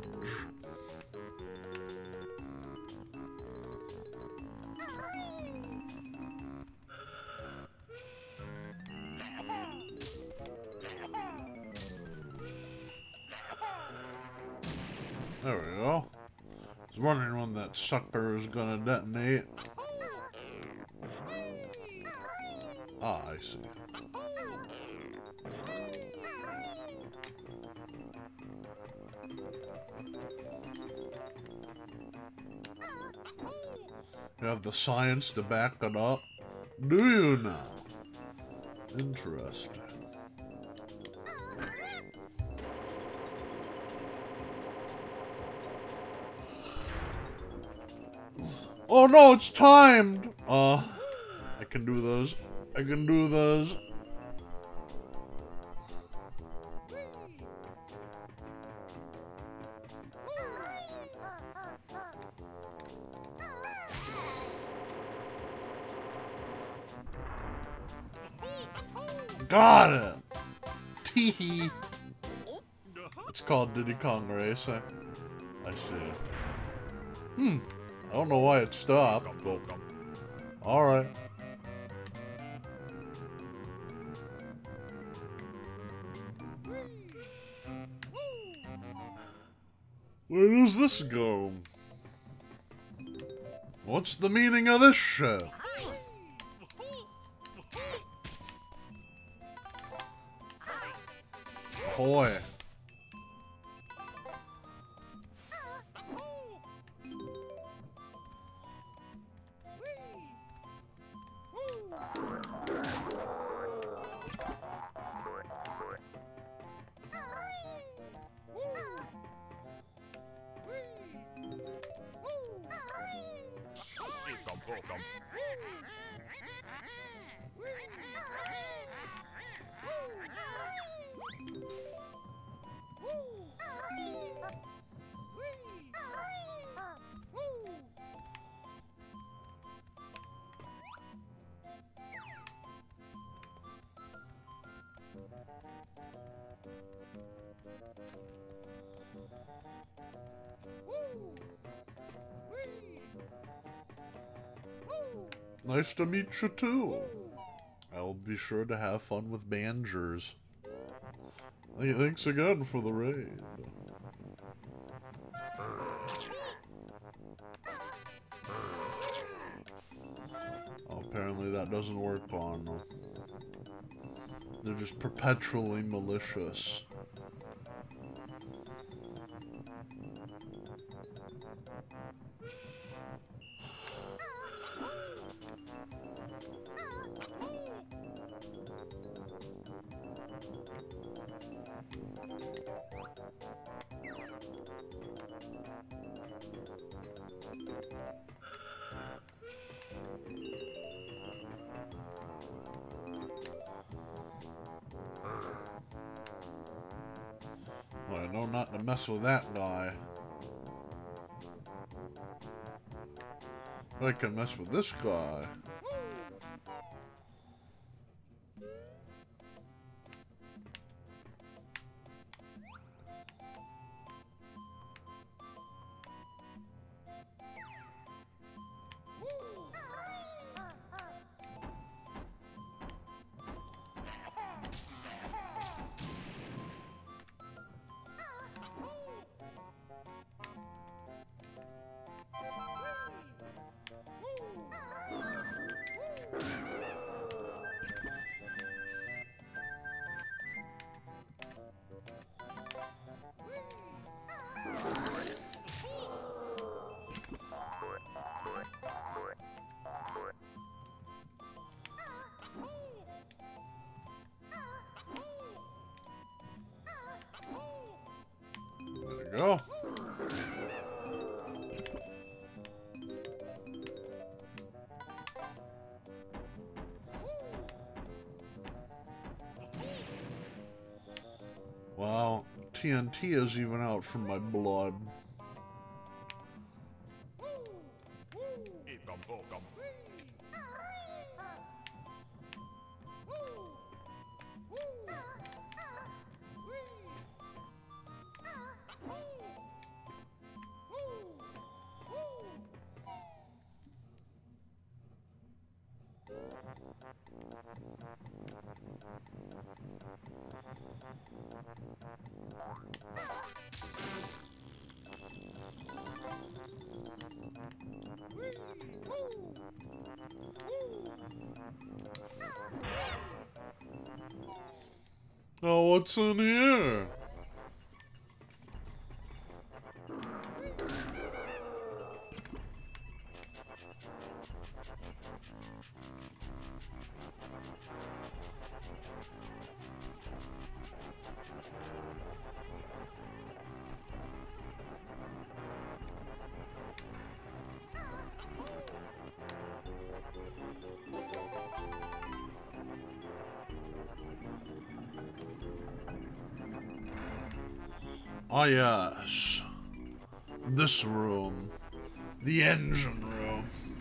There we go. I was wondering when that sucker is gonna detonate. Ah, I see. You have the science to back it up? Do you now? Interesting. Oh no, it's timed! Uh, I can do those. I can do those. Got it! Teehee! It's called Diddy Kong Racing. I see. Hmm. I don't know why it stopped, but... Alright. Where does this go? What's the meaning of this shit? Boy. Nice to meet you too. I'll be sure to have fun with Bangers. Hey, thanks again for the raid. Oh, apparently that doesn't work on them. They're just perpetually malicious. Well, I know not to mess with that guy. I can mess with this guy. There we go. Wow, T N T is even out from my blood. Oh, what's in here? Ah, yes. This room. The engine room.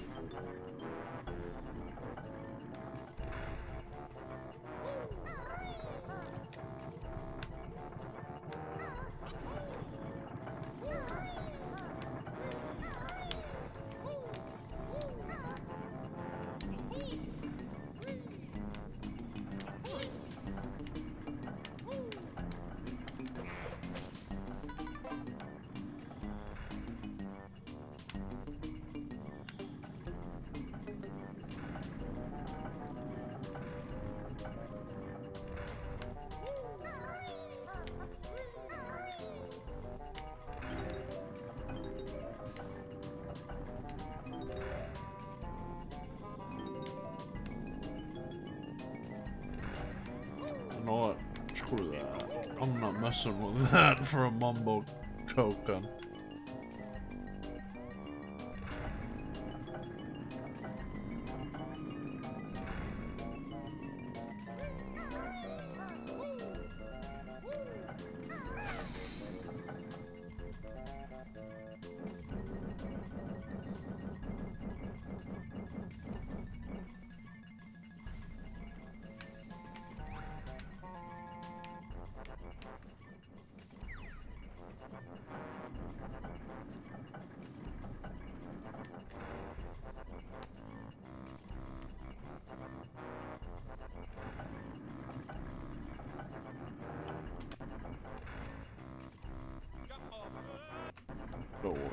You know what? Screw that. I'm not messing with that for a mumbo token. Don't worry.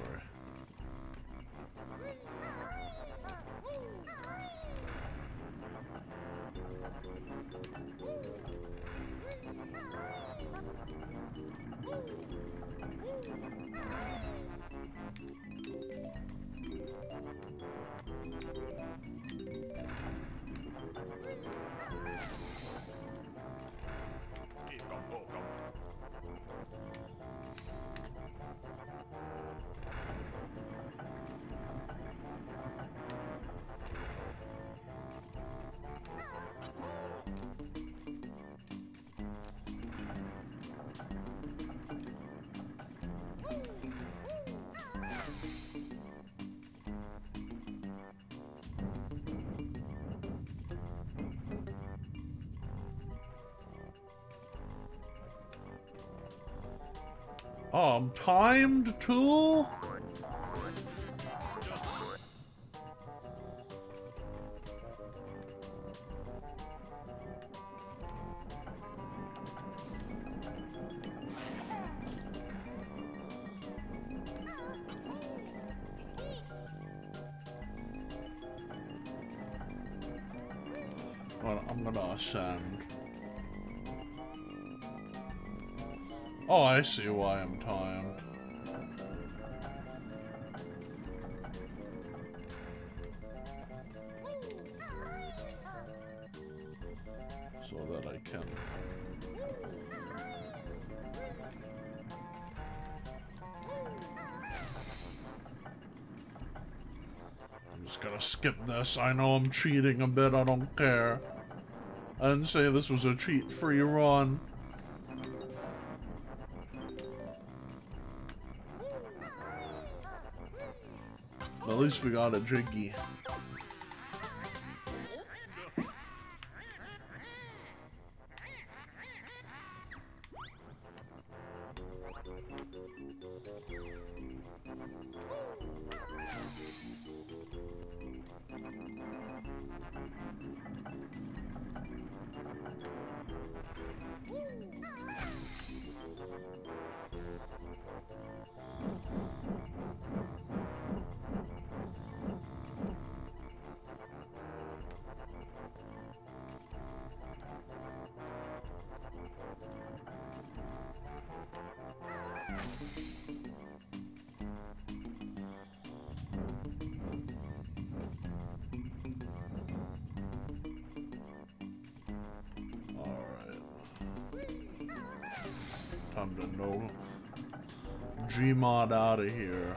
Oh, I'm timed too? Well, I'm gonna ascend. Oh, I see why I'm timed. So that I can... I'm just gonna skip this. I know I'm cheating a bit, I don't care. I didn't say this was a cheat-free run. At least we got a Jiggy. Time to know Gmod out of here.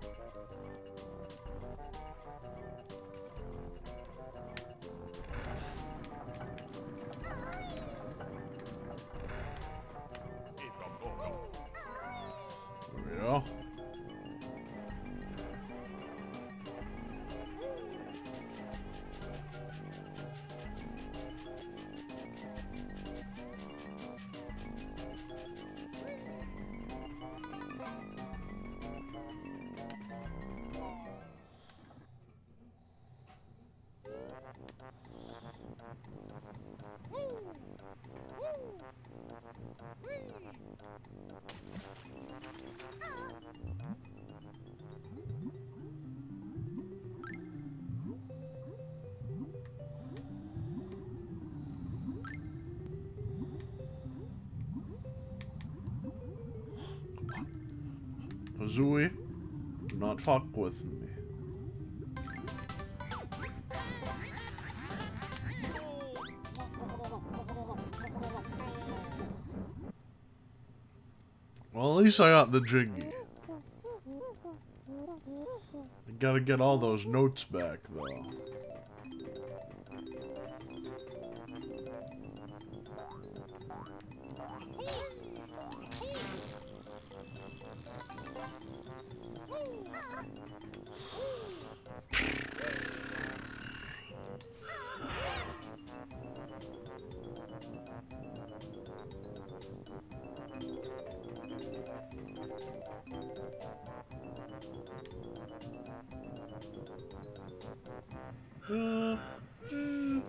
There we go. Kazooie, do not fuck with me. Well, at least I got the Jiggy. I gotta get all those notes back, though. Uh, mm.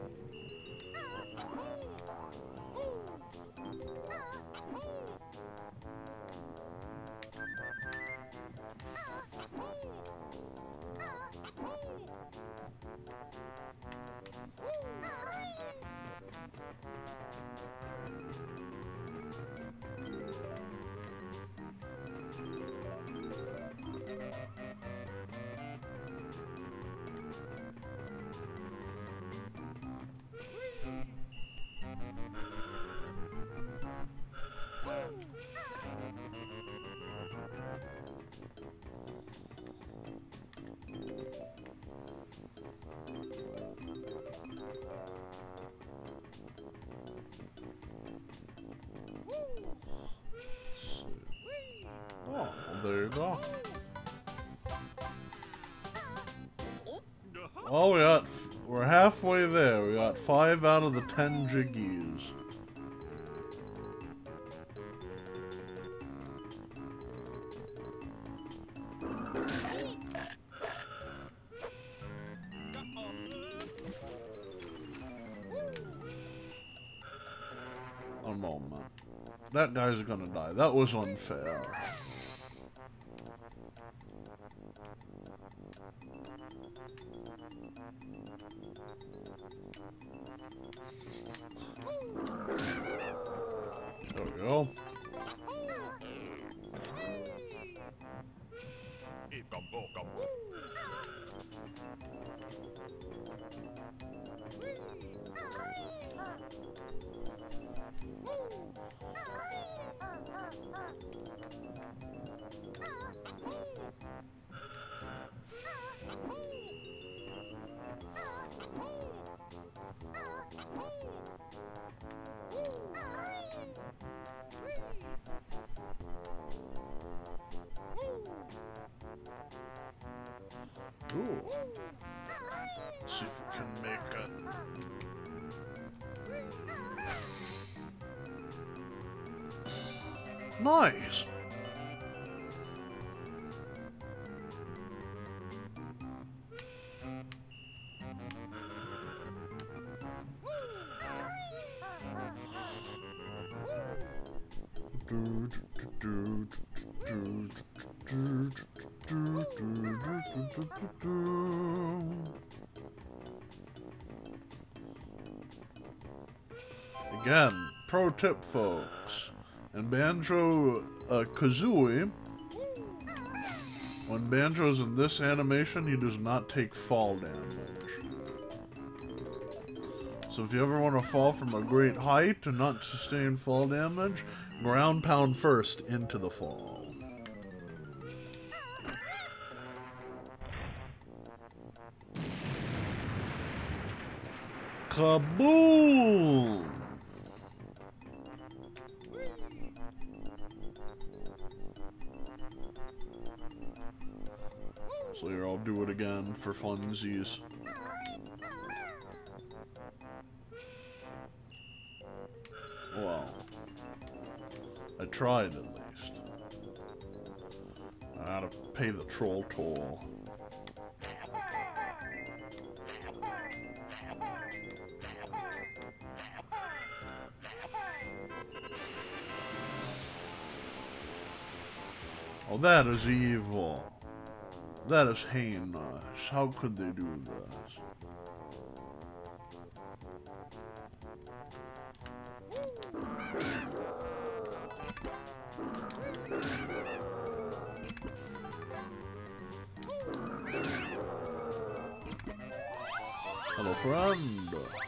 Oh, well, there you go. Well, we got, we're halfway there. We got five out of the ten Jiggies. One moment. That guy's gonna die. That was unfair. There we go. Ooh. Let's see if we can make it. Nice. Again, pro tip, folks. In Banjo-Kazooie, when Banjo's in this animation, he does not take fall damage. So if you ever want to fall from a great height and not sustain fall damage, ground pound first into the fall. Kaboom! So here, I'll do it again for funsies. Well, I tried at least. I had to pay the troll toll. Oh, that is evil. That is heinous. How could they do this? Hello, friend.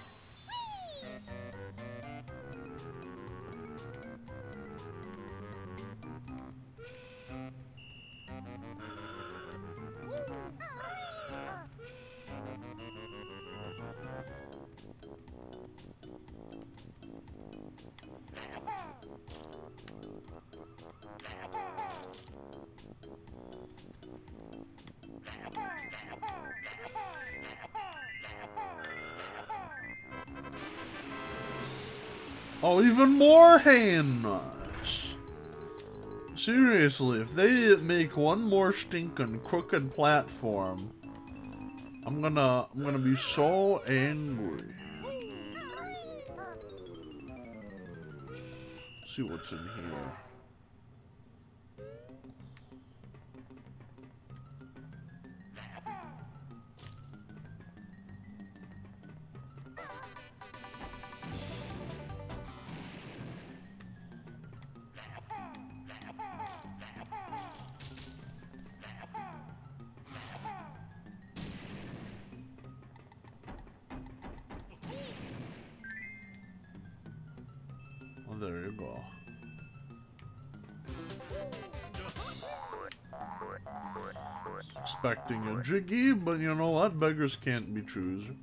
Oh, even more heinous. Seriously, if they make one more stinking crooked platform, I'm gonna, I'm gonna be so angry. Let's see what's in here. Oh, there you go. Expecting a jiggy, but you know what? Beggars can't be choosers.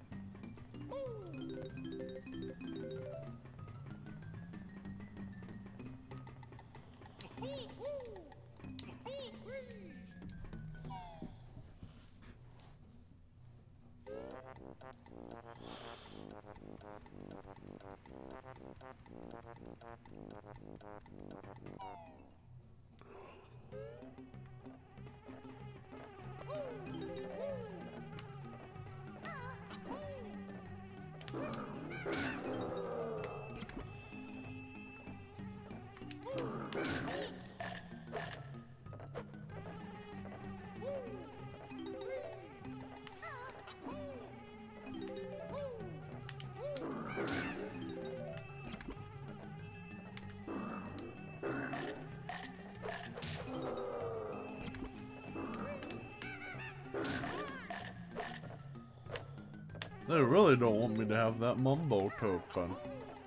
They really don't want me to have that Mumbo token.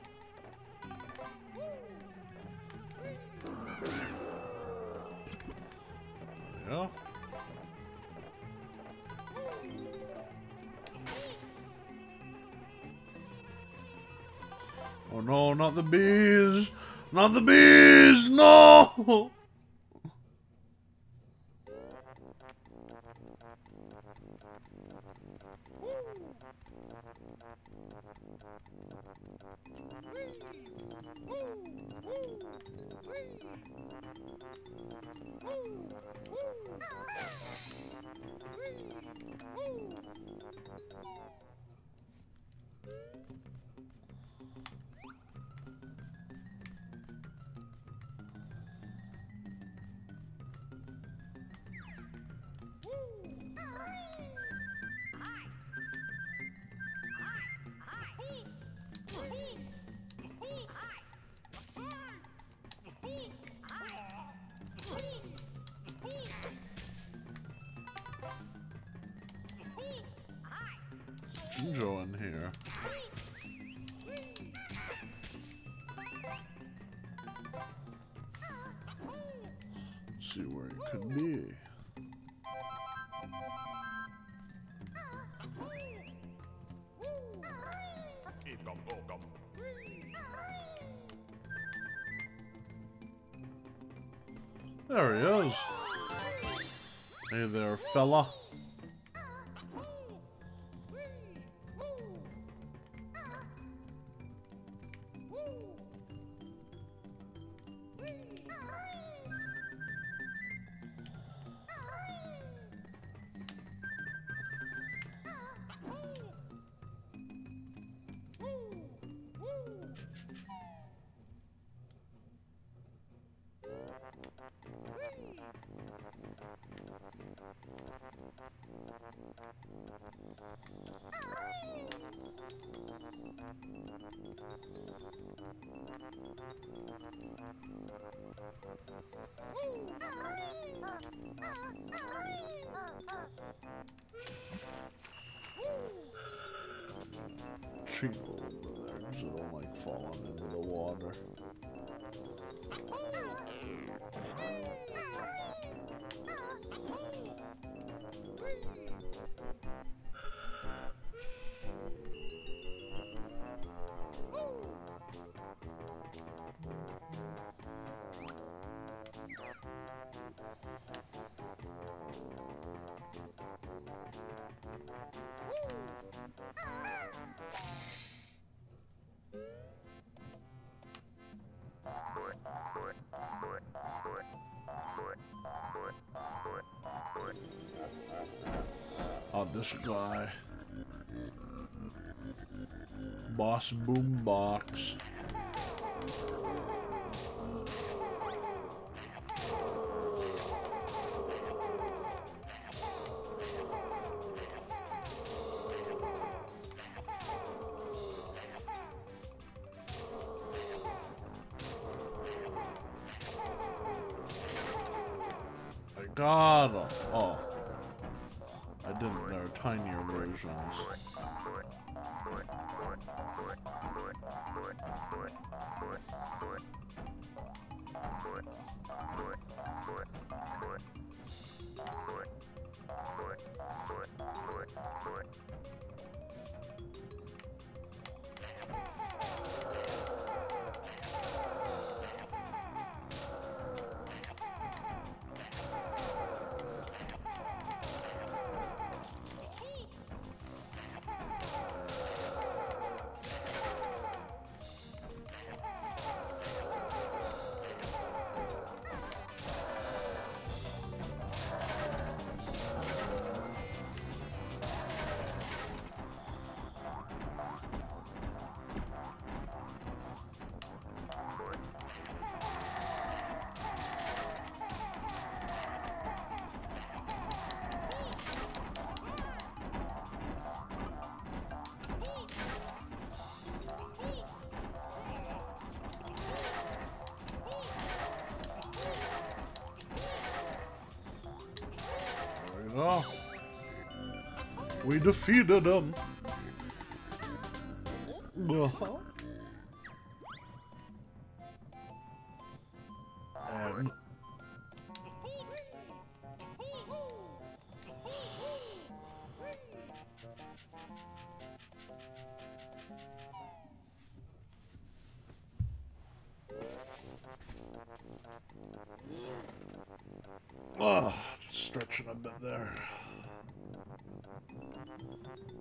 Yeah. Oh no, not the bees! Not the bees! No! Banjo in here. Let's see where it could be. There he is. Hey there, fella. Cheap over there, because it don't like falling into the water. Oh, this guy. Boss Boombox. I got him. Oh. I didn't. There are tinier versions. Oh, we defeated him. Uh-huh. And oh, just stretching a bit there.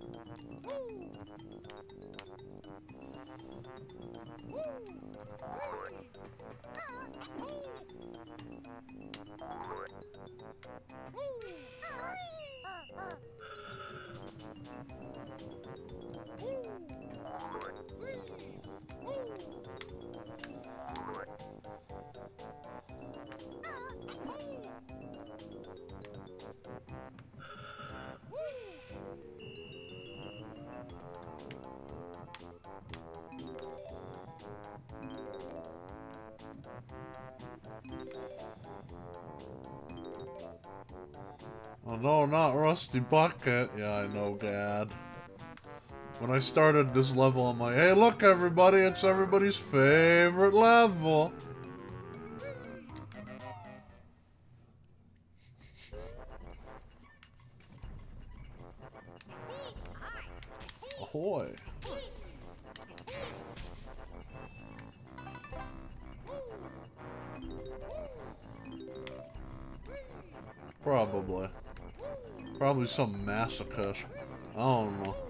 Oh no, not Rusty Bucket. Yeah, I know, Gad. When I started this level, I'm like, hey, look, everybody, it's everybody's favorite level. Ahoy. Probably. Probably some masochist. I don't know.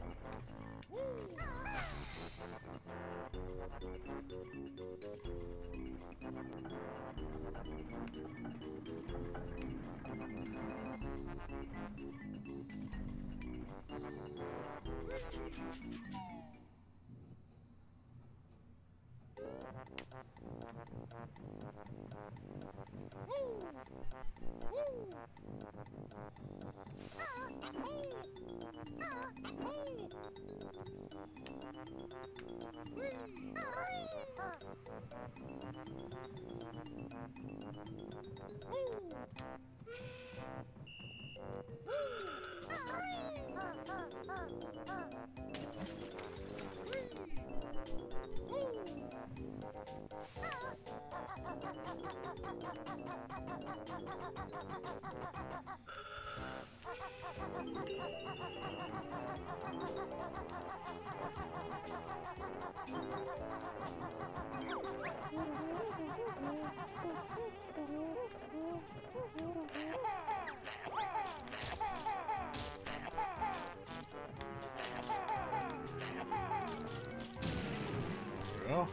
Yeah.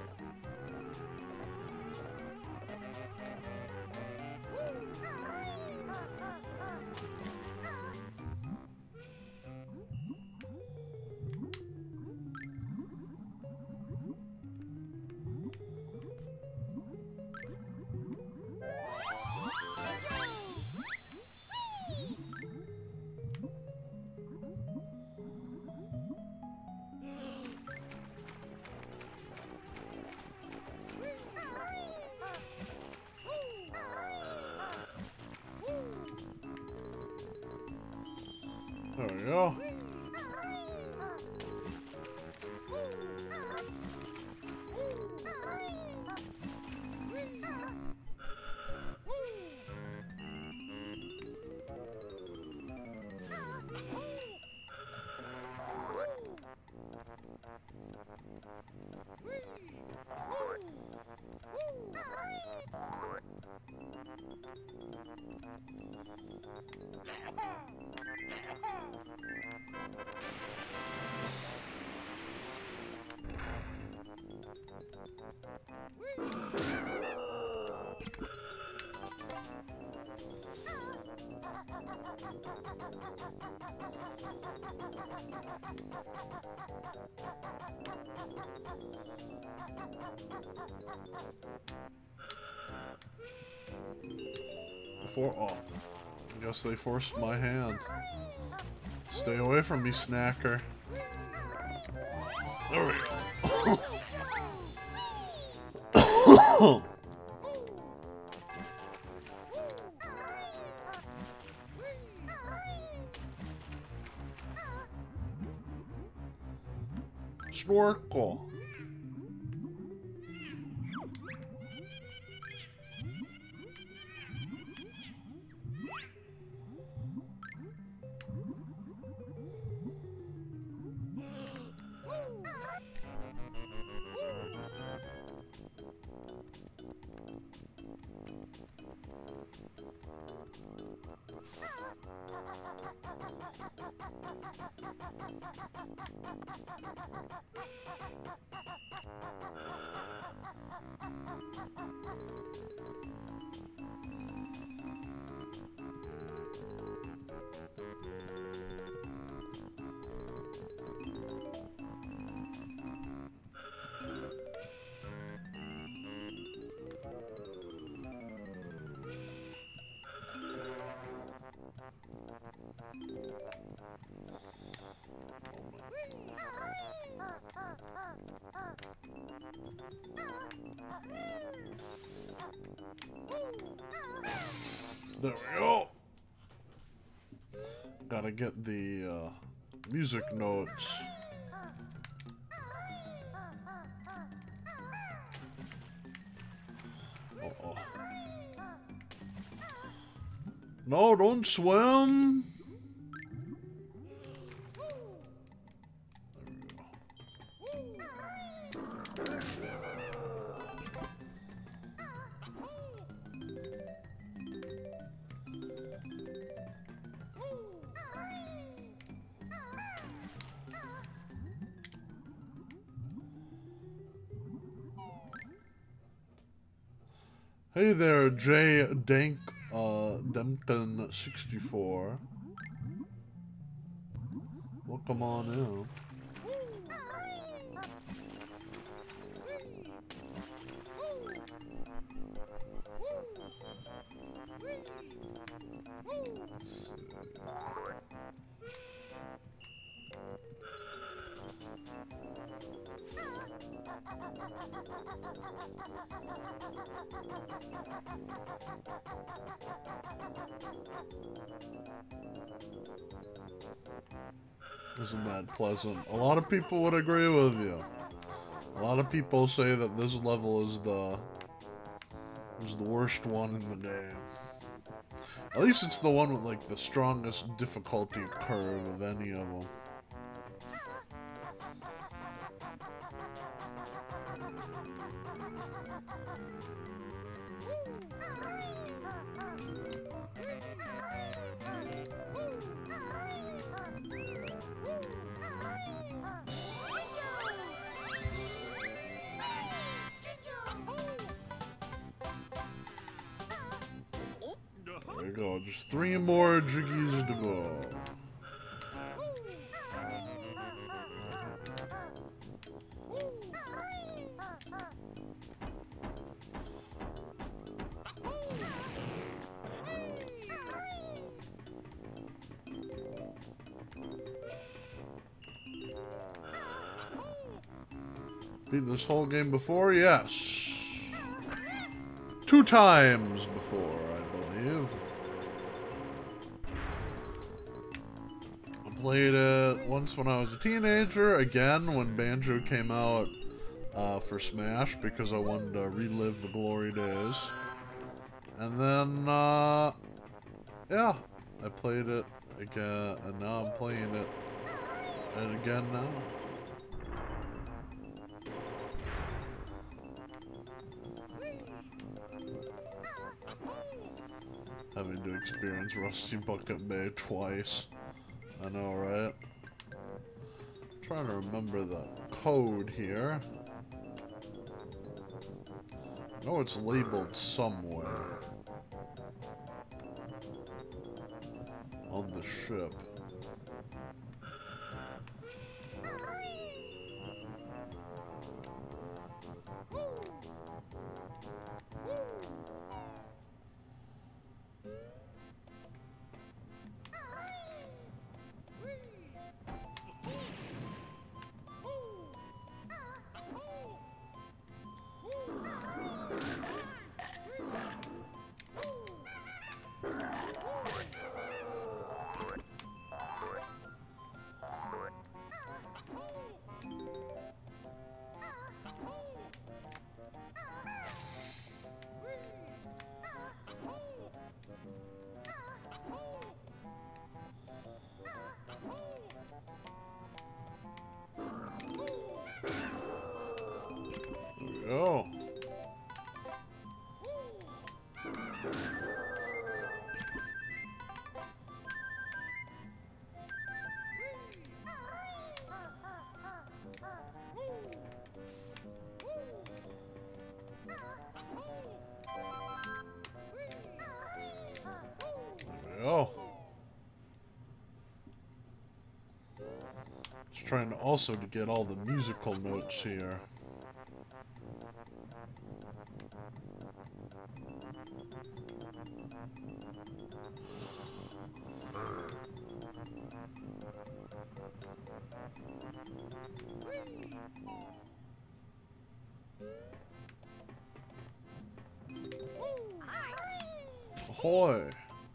There we go. Before, oh, I guess they forced my hand. Stay away from me, snacker. There we go. Snorkel. There we go. Gotta get the uh, music notes. Uh-oh. No, don't swim. Hey there, J Dank uh Dempton sixty-four. Welcome on in. Isn't that pleasant? A lot of people would agree with you. A lot of people say that this level is the is the worst one in the game. At least it's the one with like the strongest difficulty curve of any of them. There you go, just three more jiggies to go. Beat this whole game before? Yes. Two times before, I believe. I played it once when I was a teenager, again when Banjo came out uh, for Smash, because I wanted to relive the glory days. And then, uh, yeah, I played it again, and now I'm playing it and again now. Having to experience Rusty Bucket Bay twice. I know, right? I'm trying to remember the code here. I know it's labeled somewhere. On the ship. Oh. we go. Just trying to also to get all the musical notes here. Ahoy!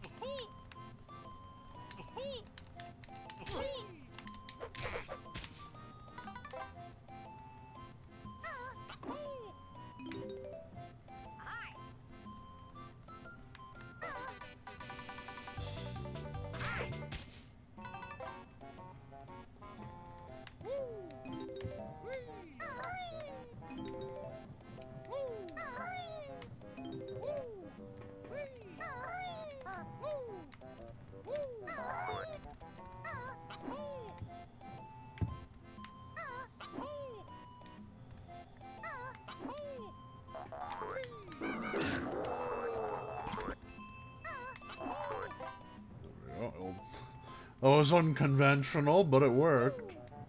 That was unconventional, but it worked.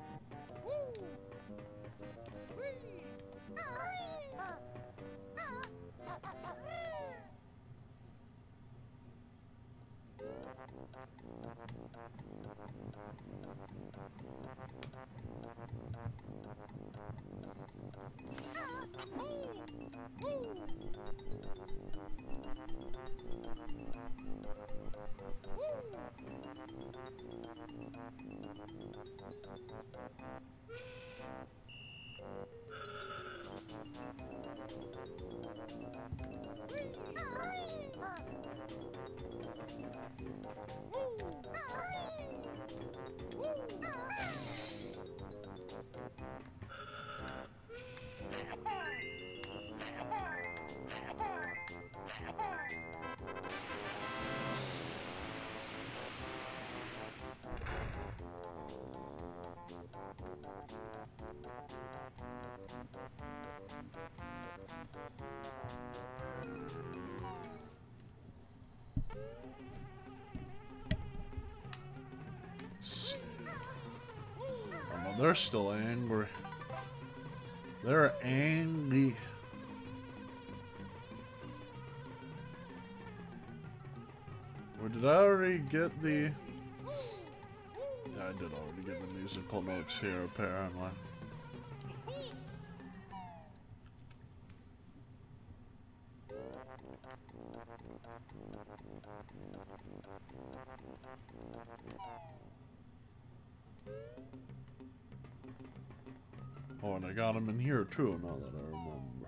They're still angry. They're angry. Or did I already get the... Yeah, I did already get the musical notes here, apparently. Oh, and I got them in here too, now that I remember.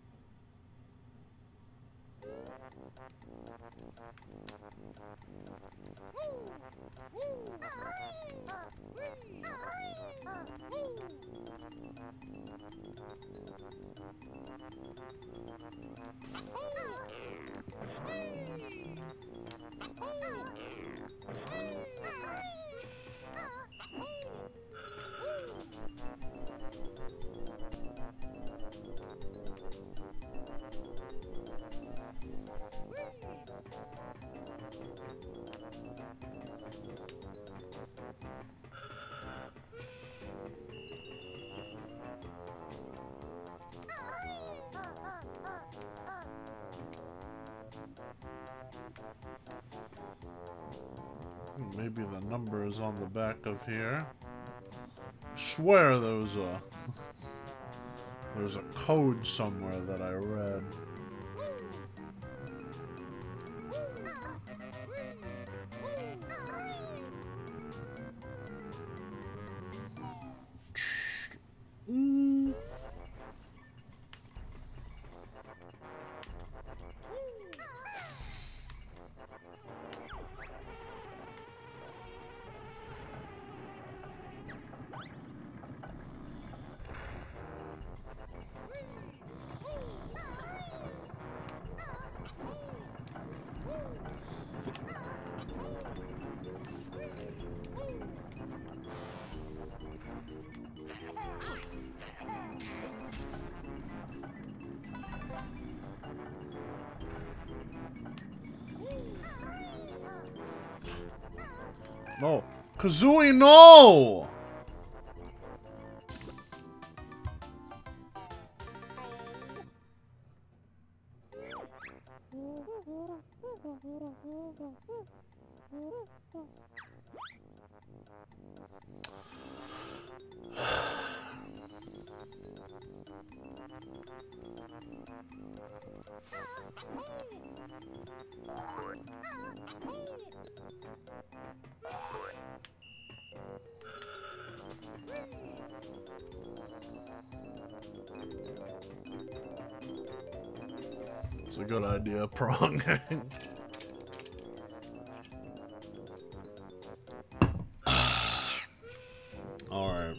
Maybe the number is on the back of here. I swear there was a there's a code somewhere that I read. Mm. No. Kazooie, no! It's a good idea, prong. All right.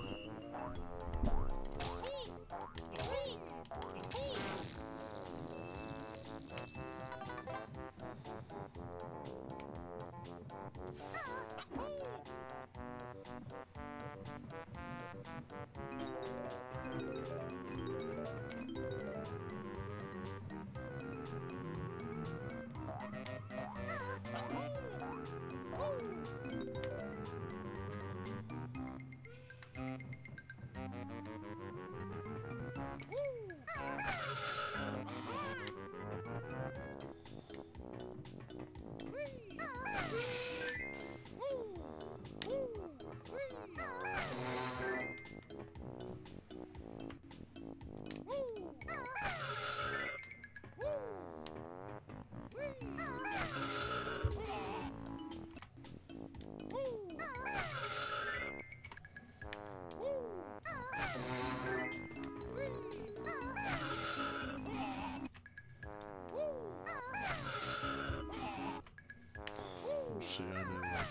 See, I knew that.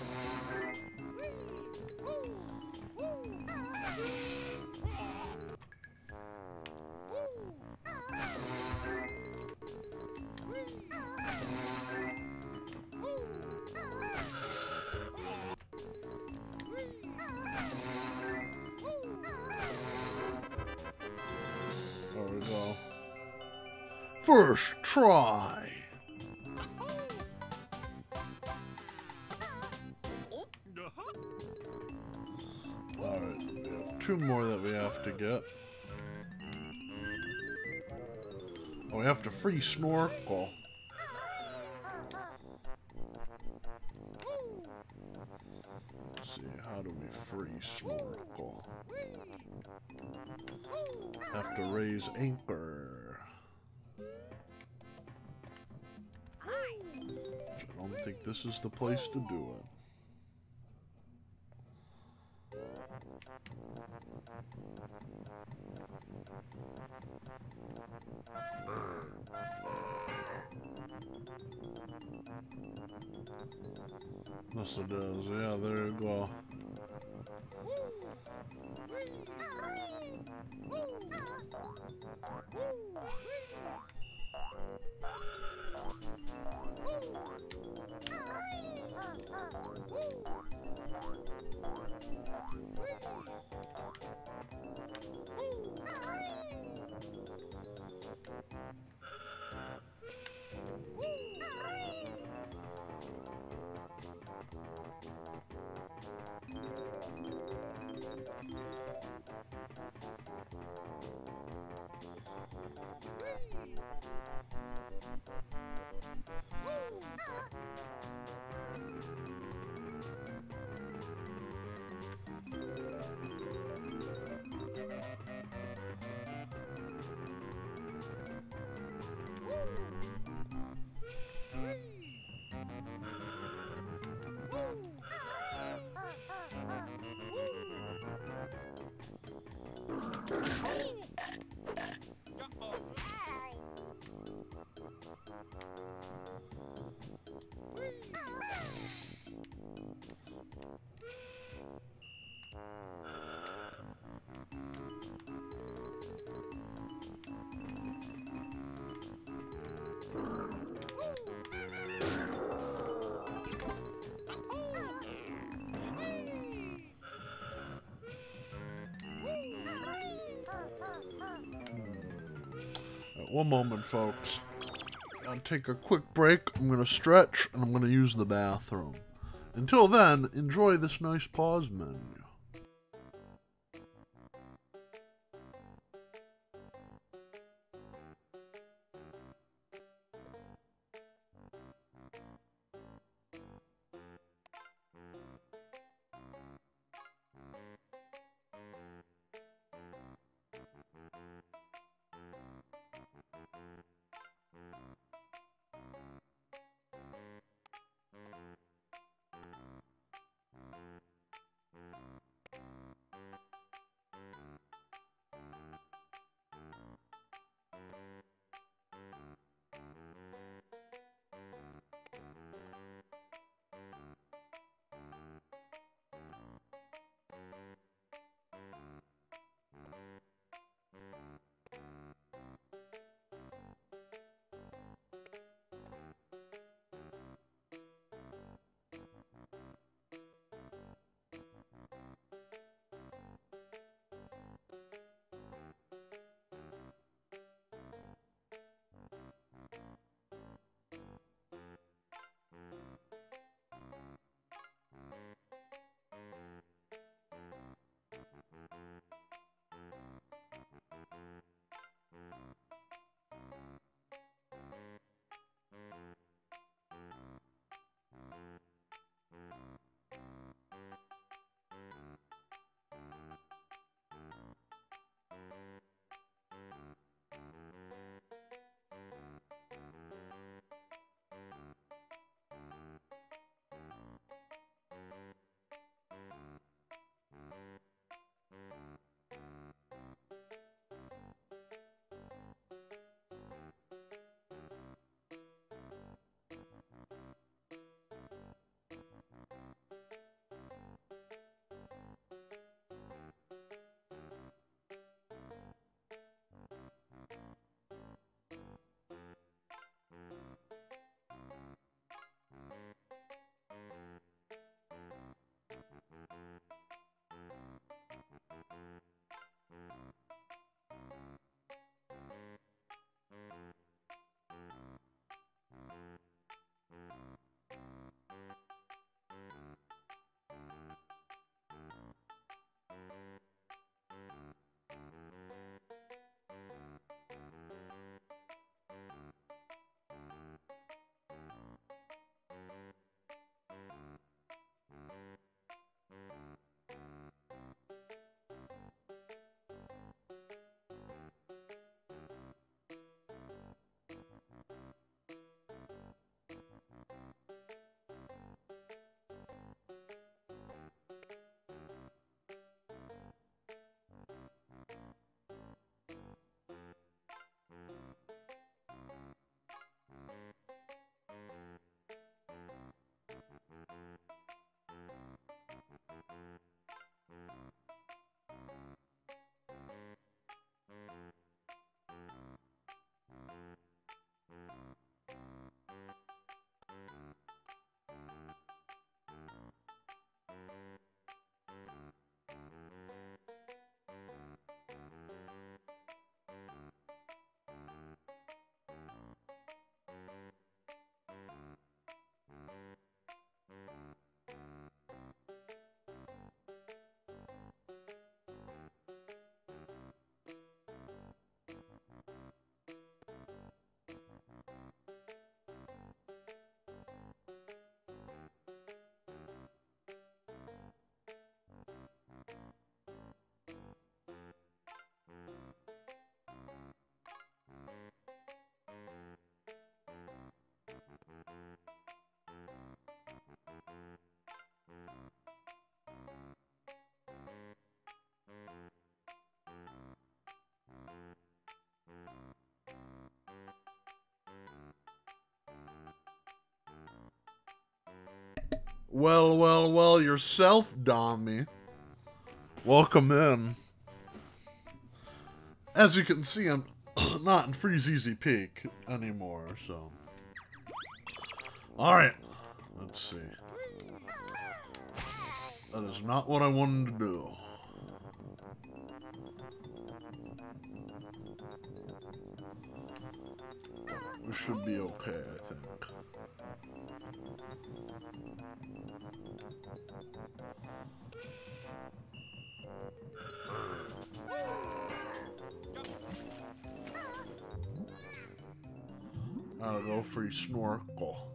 There we go. First try. Alright, we have two more that we have to get. Oh, we have to free snorkel. Let's see, how do we free snorkel? Have to raise anchor. Which I don't think this is the place to do it. Yes, it does. Yeah, there you go. One moment, folks. I'll take a quick break. I'm going to stretch, and I'm going to use the bathroom. Until then, enjoy this nice pause menu. Well, well, well, yourself, Dommy. Welcome in. As you can see, I'm not in Freeze Easy Peak anymore, so. Alright, let's see. That is not what I wanted to do. We should be okay, I think. I'll go free snorkel.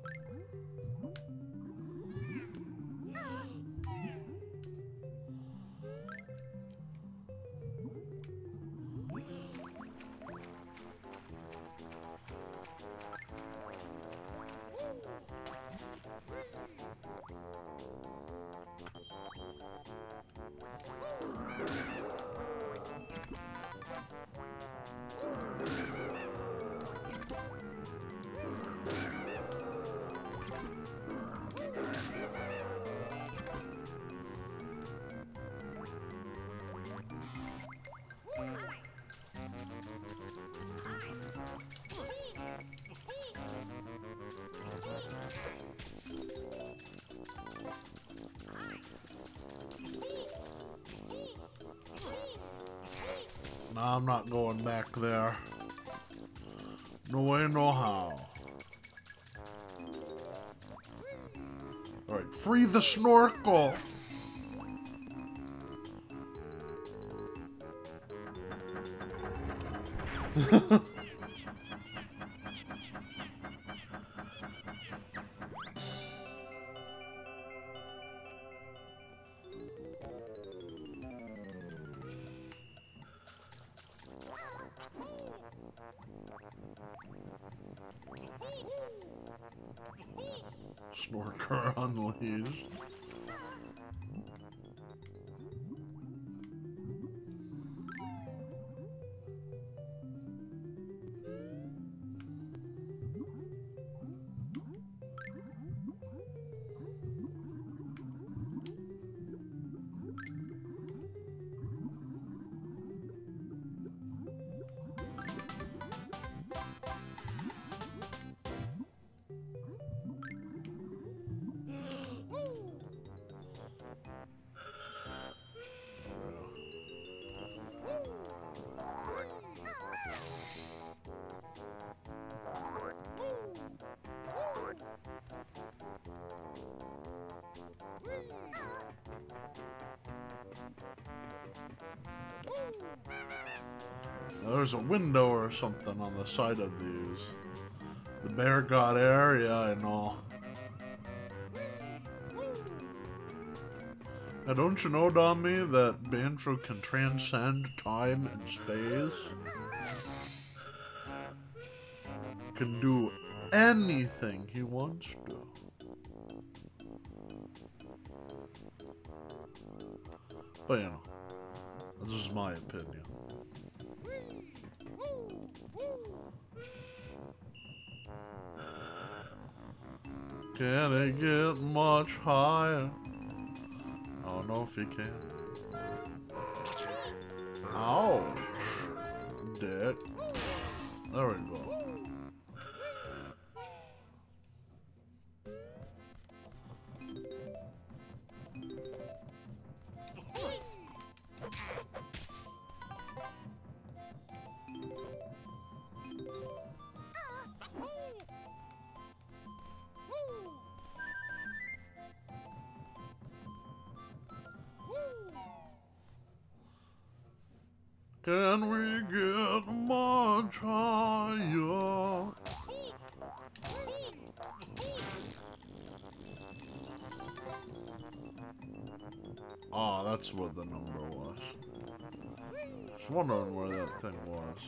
No, I'm not going back there. No way, no how. Alright, free the snorkel! Snorker unleashed. There's a window or something on the side of these. The bear got air, yeah, I know. Now, don't you know, Dommy, that Banjo can transcend time and space? He can do anything he wants to. But, you know, this is my opinion. Can it get much higher? I don't know if he can. Ouch! Dick. There we go. Can we get much higher? Ah, that's what the number was. Just wondering where that thing was.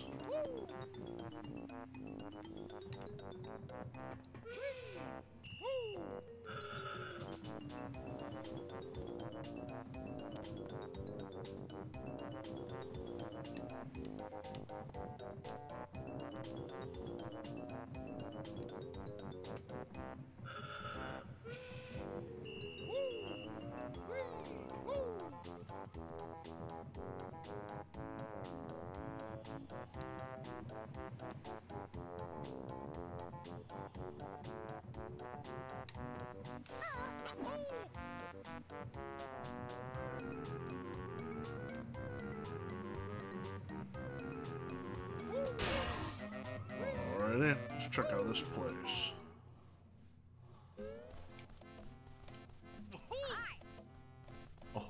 Alrighty, let's check out this place.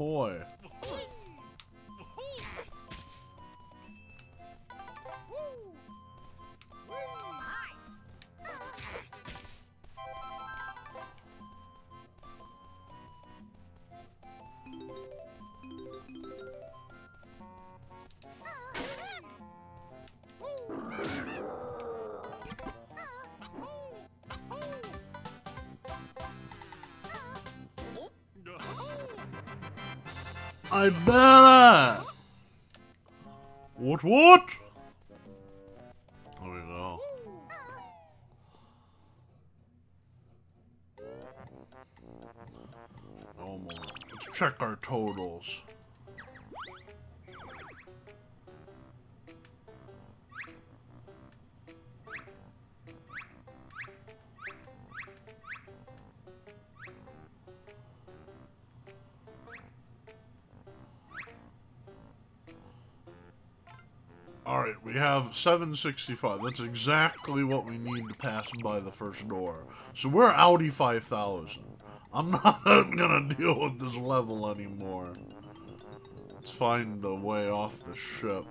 ahoy. I better. What, what? There we go. Almost. Let's check our totals. Alright, we have seven sixty-five. That's exactly what we need to pass by the first door. So we're Audi five thousand. I'm not gonna deal with this level anymore. Let's find the way off the ship.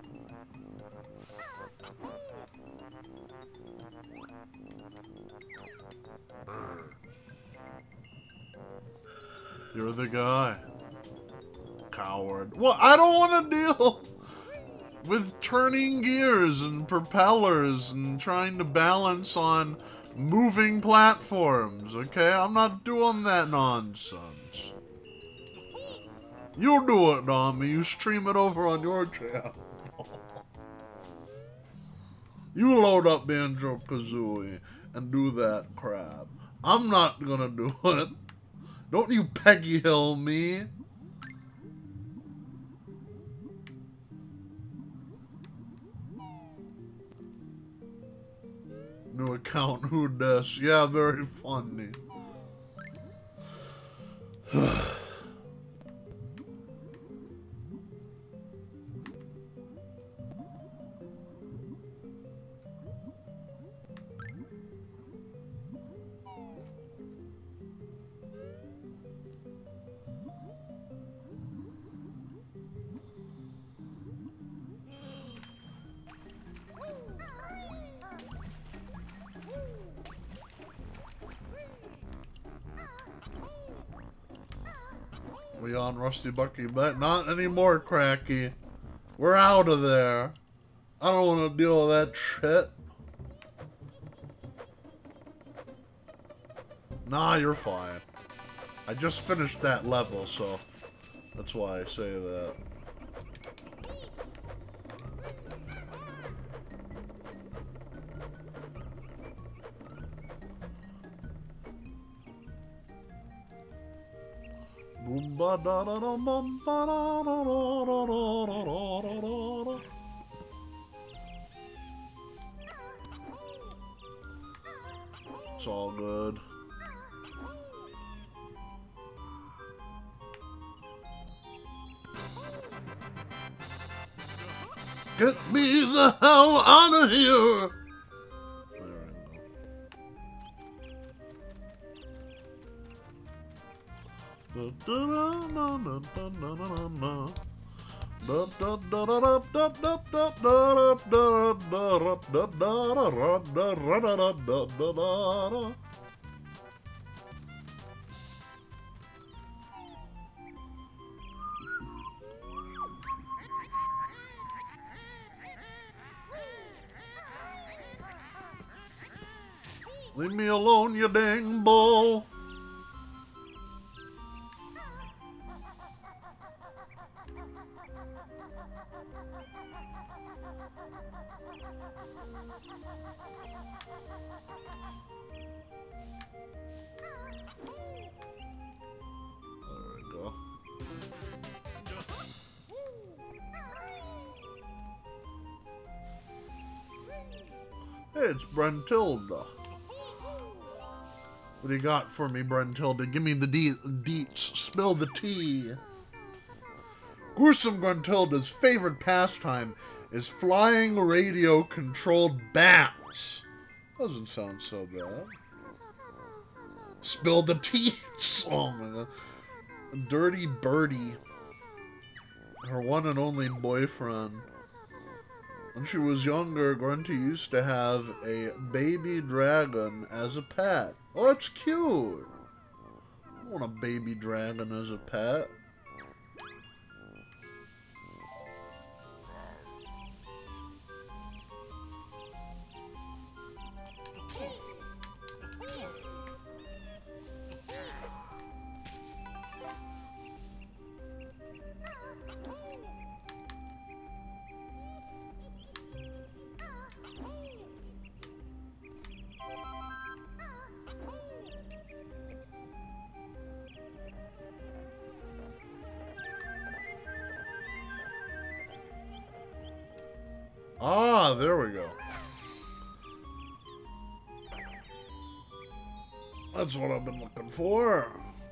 You're the guy. Coward. Well, I don't want to deal with turning gears and propellers and trying to balance on moving platforms, okay? I'm not doing that nonsense. You'll do it, Nami. You stream it over on your channel. You load up Banjo-Kazooie and do that crap. I'm not gonna do it. Don't you Peggy Hill me. New account, who dis? Yeah, very funny. We on Rusty Bucky, but not anymore, Cracky. We're out of there. I don't want to deal with that shit. Nah, you're fine. I just finished that level, so that's why I say that. It's all good. Get me the hell out of here! Leave me alone, you dang bull. Hey, it's Brentilda. What do you got for me, Brentilda? Give me the de deets. Spill the tea. Gruesome Gruntilda's favorite pastime is flying radio-controlled bats. Doesn't sound so bad. Spill the teats. Oh my god. Dirty birdie. her one and only boyfriend. When she was younger, Grunty used to have a baby dragon as a pet. Oh, it's cute! I want a baby dragon as a pet. Ah, there we go. That's what I've been looking for.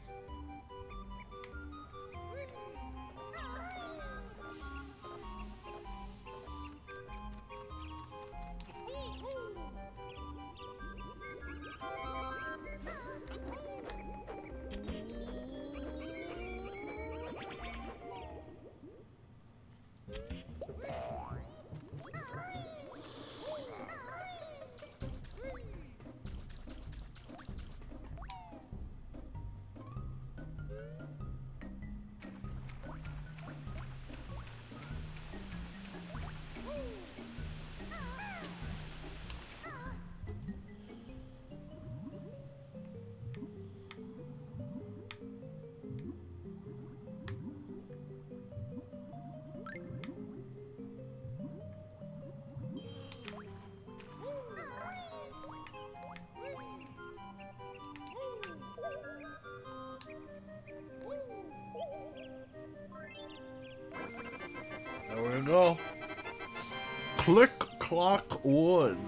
There we go. Click Clock Wood.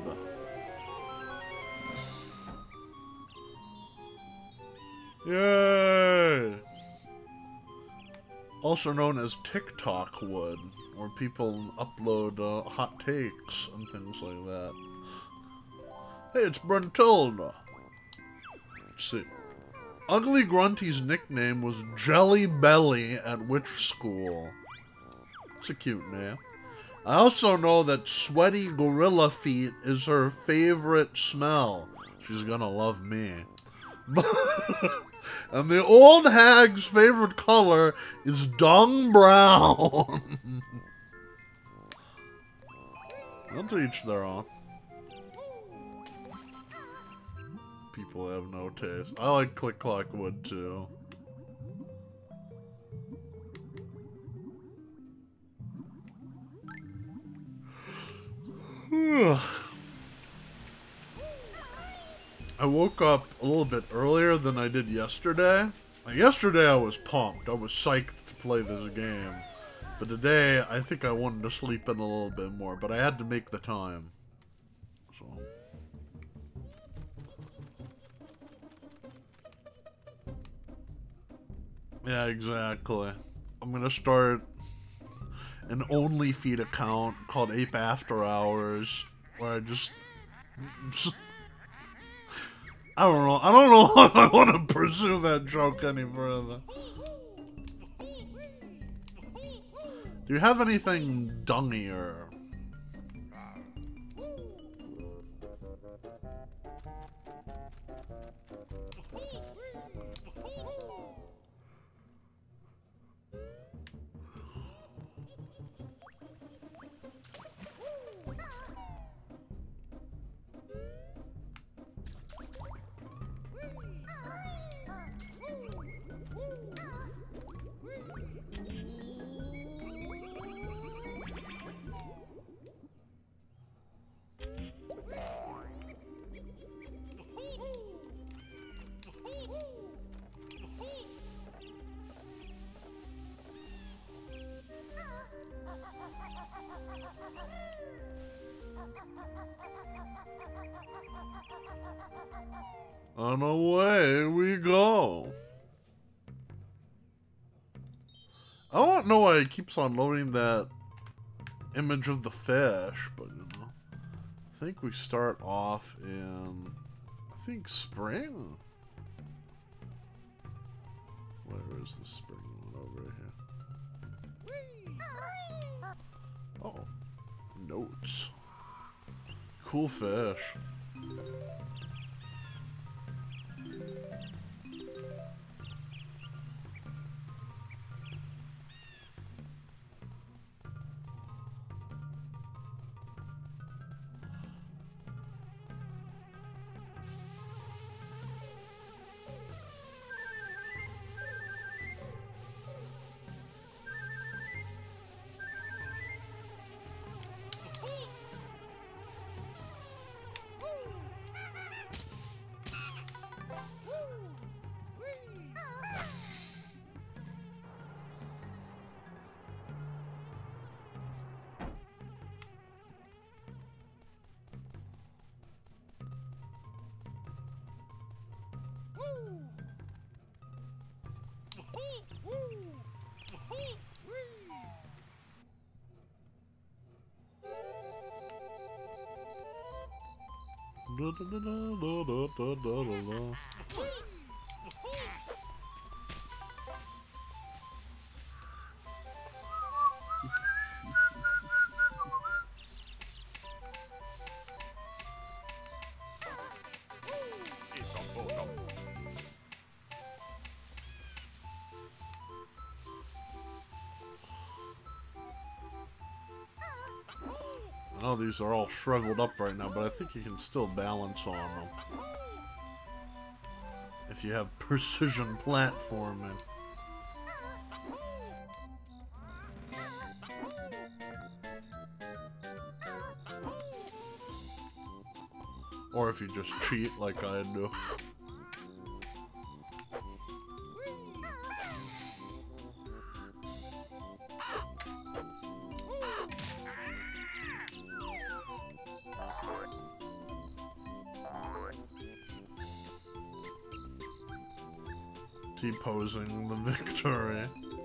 Yay! Also known as TikTok Wood, where people upload uh, hot takes and things like that. Hey, it's Bruntilda. Let's see. Ugly Grunty's nickname was Jelly Belly at which school? It's a cute name. I also know that sweaty gorilla feet is her favorite smell. She's gonna love me. And the old hag's favorite color is dung brown. I'll to each their own. People have no taste. I like Click Clock Wood too. I woke up a little bit earlier than I did yesterday. Like, yesterday I was pumped. I was psyched to play this game. But today, I think I wanted to sleep in a little bit more. But I had to make the time. So. Yeah, exactly. I'm gonna start an OnlyFeed account called Ape After Hours, where I just, just I don't know. I don't know if I want to pursue that joke any further. Do you have anything dungier? And away we go. I don't know why it keeps on loading that image of the fish, but you know. I think we start off in, I think, spring? Where is the spring one over here? Oh, notes. Cool fish. Da, da, da, da, da, da, da, da, da. I know these are all shriveled up right now, but I think you can still balance on them. If you have precision platforming. Or if you just cheat like I do. T-posing the victory.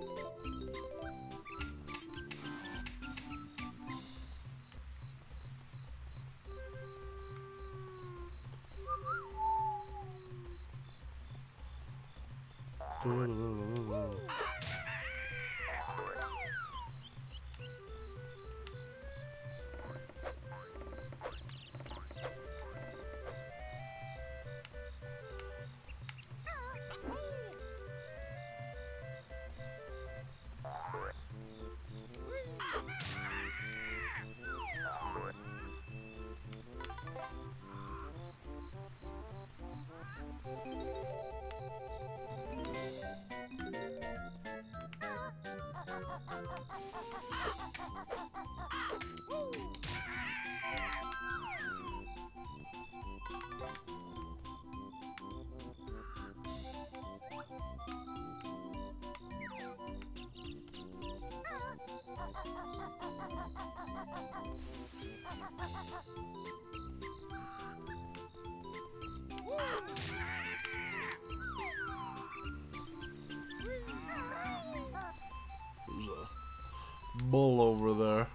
There's a bull over there.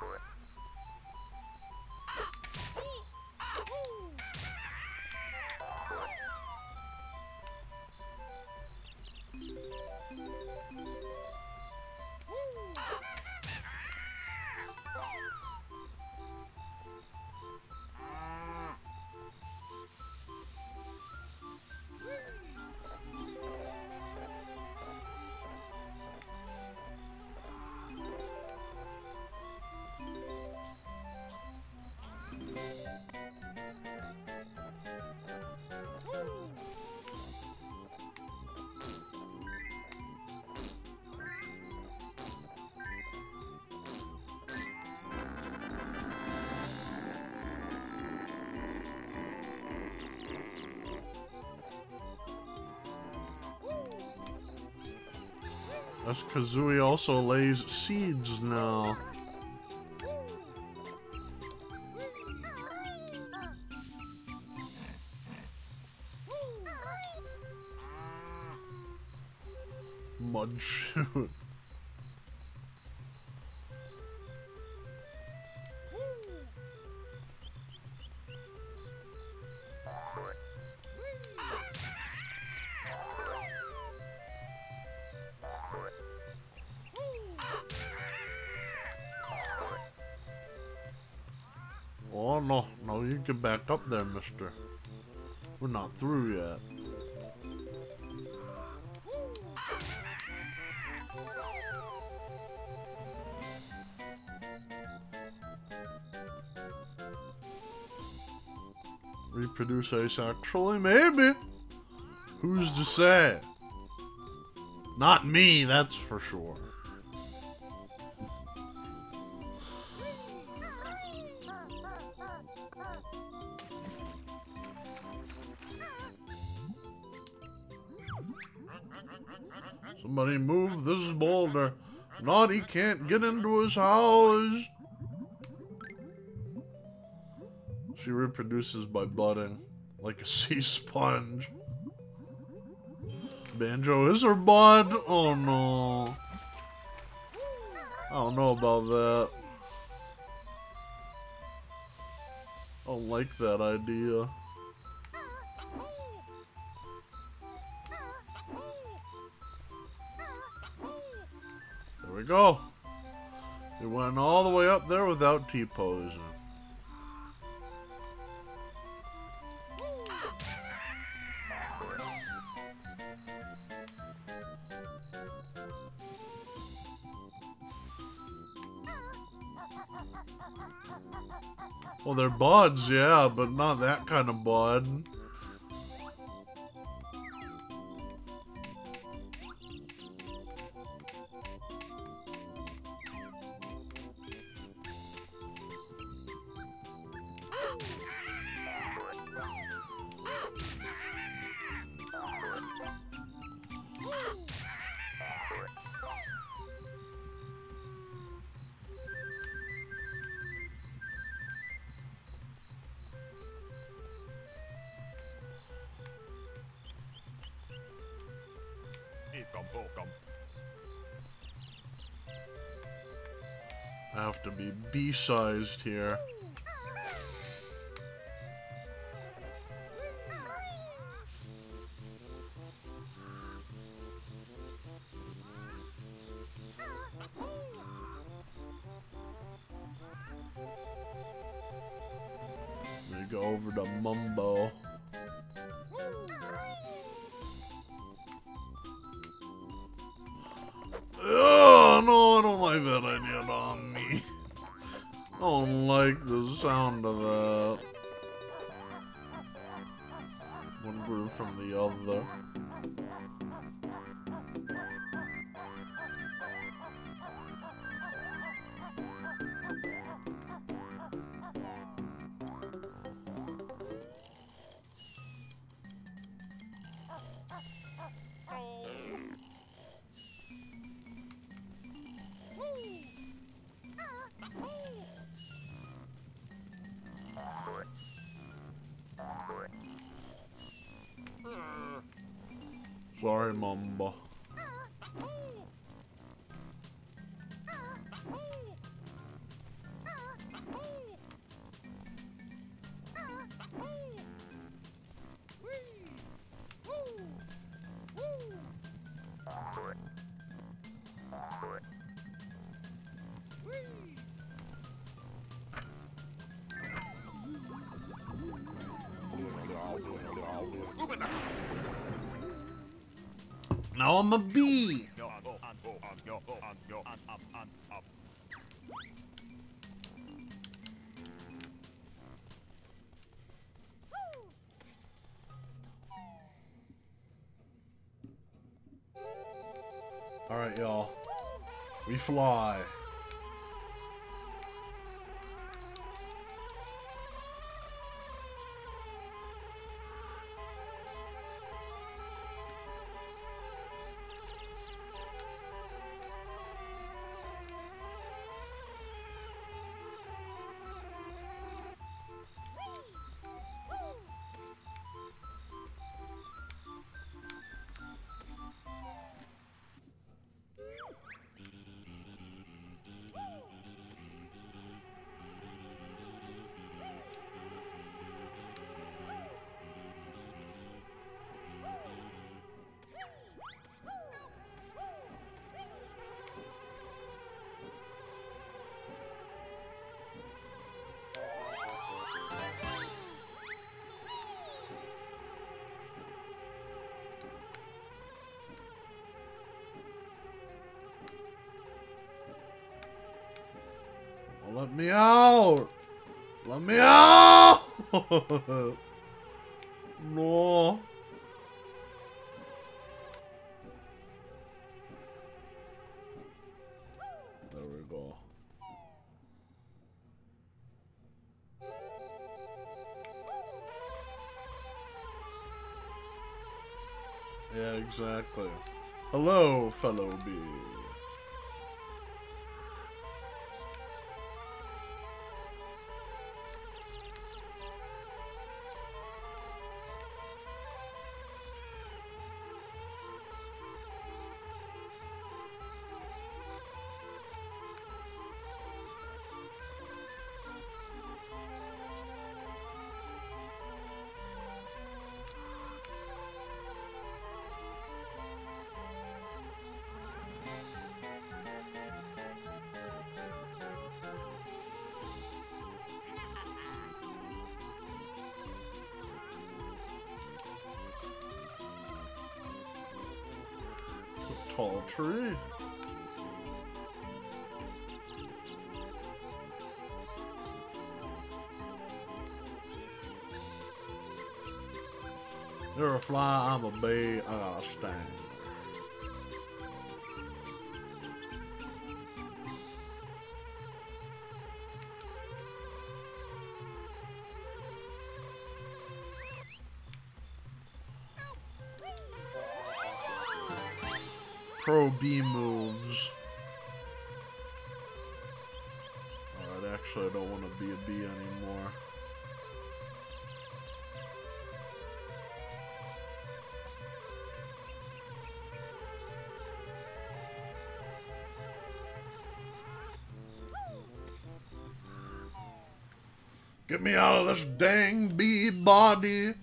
As Kazooie also lays seeds now. Mud shoot. Oh, no. No, you can back up there, mister. We're not through yet. Reproduce asexually? Maybe. Who's to say? Not me, that's for sure. Somebody move this boulder. Naughty can't get into his house. She reproduces by budding, like a sea sponge. Banjo is her bud? Oh no. I don't know about that. I don't like that idea. There we go. We went all the way up there without T-posing. Well, they're buds, yeah, but not that kind of bud. I have to be B-sized here. Let me go over to Mumbo. Oh, no, I don't like that idea on me. I don't like the sound of that. One grew from the other. Sorry, Mamba. Now I'm a bee. All right, y'all. We fly. Let me out! Let me out! No. There we go. Yeah, exactly. Hello, fellow bee. Tall tree. You're a fly, I'm a bee, I got a sting. Pro bee moves. Alright, actually I don't want to be a bee anymore. Get me out of this dang bee body.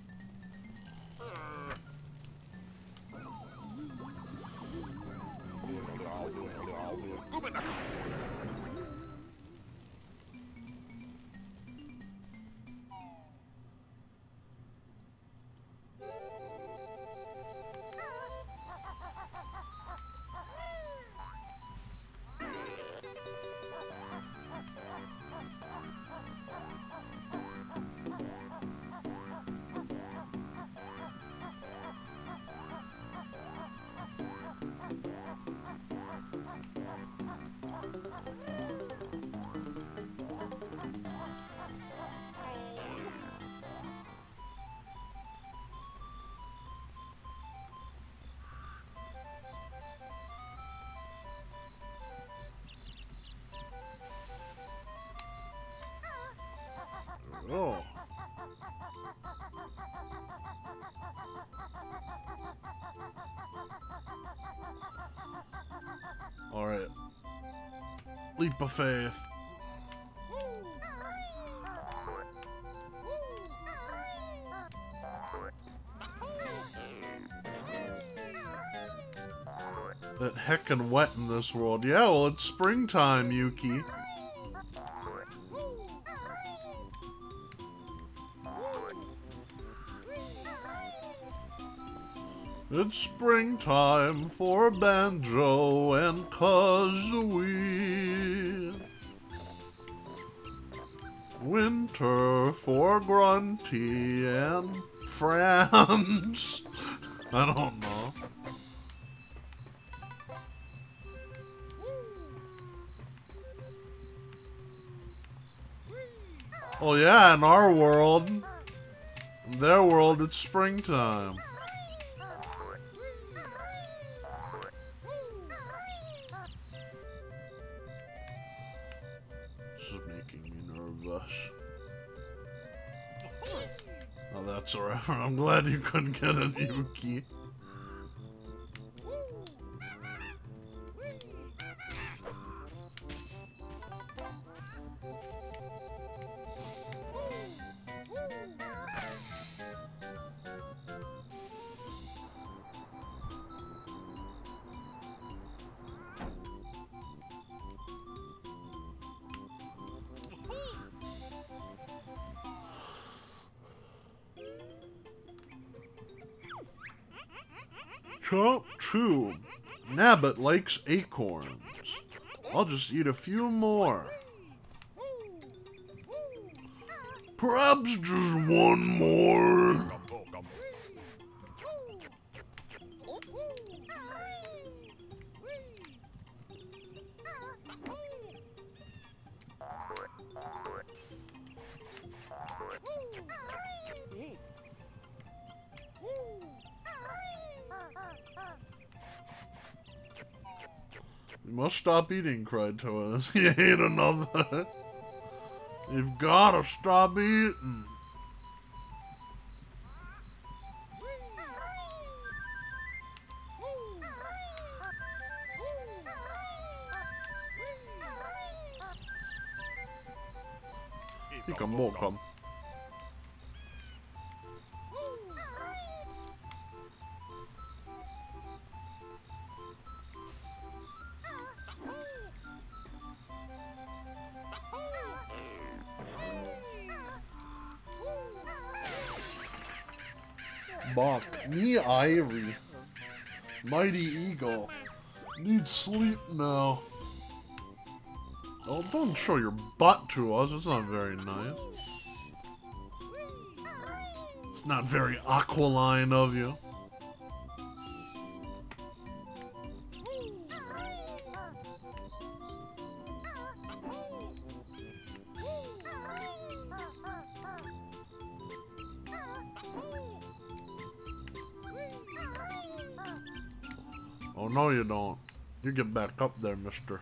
Oh. All right. Leap of faith. That heckin' wet in this world. Yeah, well, it's springtime, Yuki. It's springtime for Banjo and Kazooie. Winter for Grunty and Franz. I don't know. Oh yeah, in our world, in their world, it's springtime. This is making me nervous. Oh, that's alright. I'm glad you couldn't get an Yuki. Chomp choo. Nabbit likes acorns. I'll just eat a few more. Perhaps just one more. You must stop eating, cried Toaz. He ate another. You've gotta stop eating. He can walk him. Bach, me Irie. Mighty Eagle. Need sleep now. Oh, don't show your butt to us. It's not very nice. It's not very aquiline of you. Oh, no you don't. You get back up there, mister.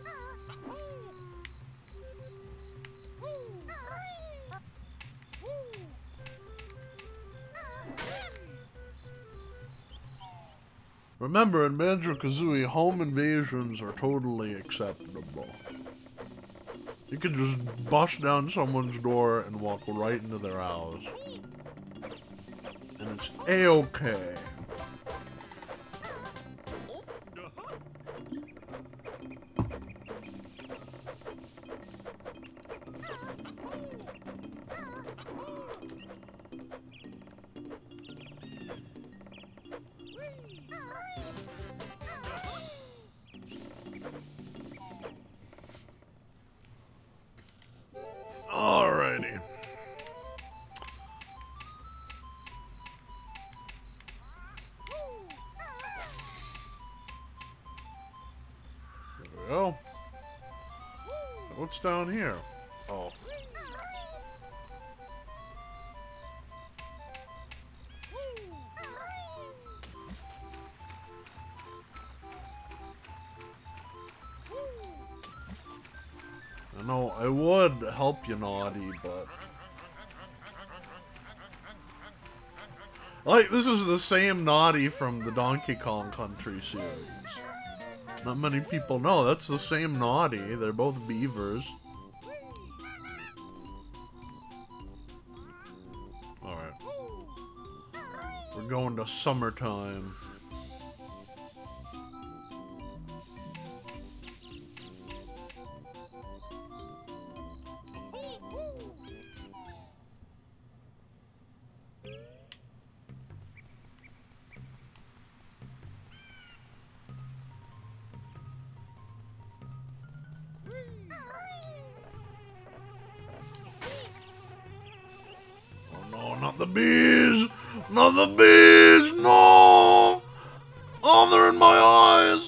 Remember, in Banjo-Kazooie, home invasions are totally acceptable. You can just bust down someone's door and walk right into their house. And it's A-okay. Alrighty. There we go. What's down here? Oh. I know, I would help you, Naughty, but... Like, this is the same Naughty from the Donkey Kong Country series. Not many people know, that's the same Naughty. They're both beavers. Alright. We're going to summertime. Not the bees! Not the bees! No! Oh, they're in my eyes!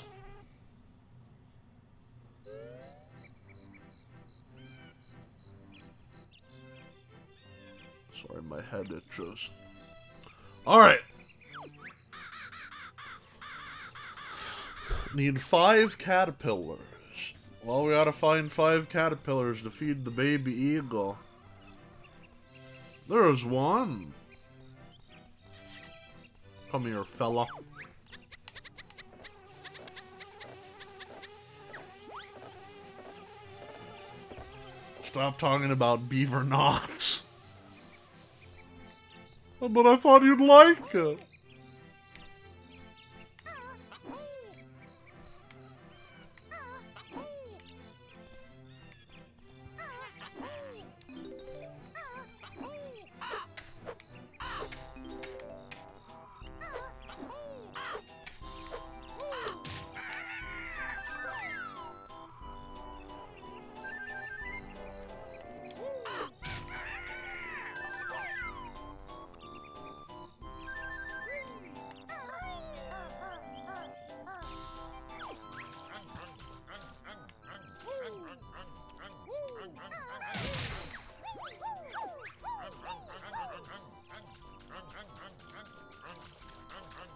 Sorry, my head itches. Alright. Need five caterpillars. Well, we gotta find five caterpillars to feed the baby eagle. There's one. Come here, fella. Stop talking about beaver knots. But I thought you'd like it.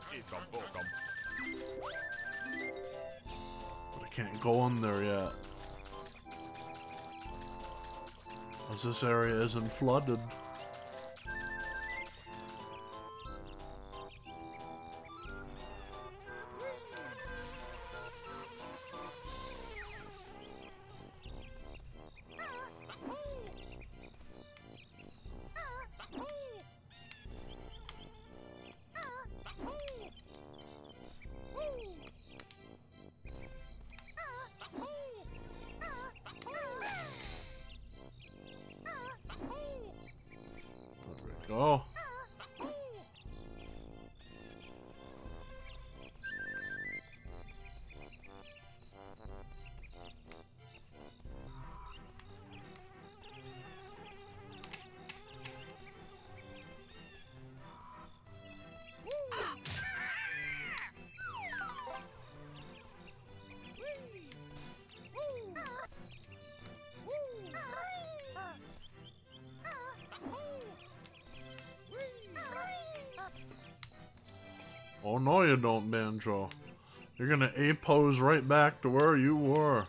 But I can't go in there yet. As this area isn't flooded. Go. Oh no you don't, Banjo. You're gonna A-pose right back to where you were.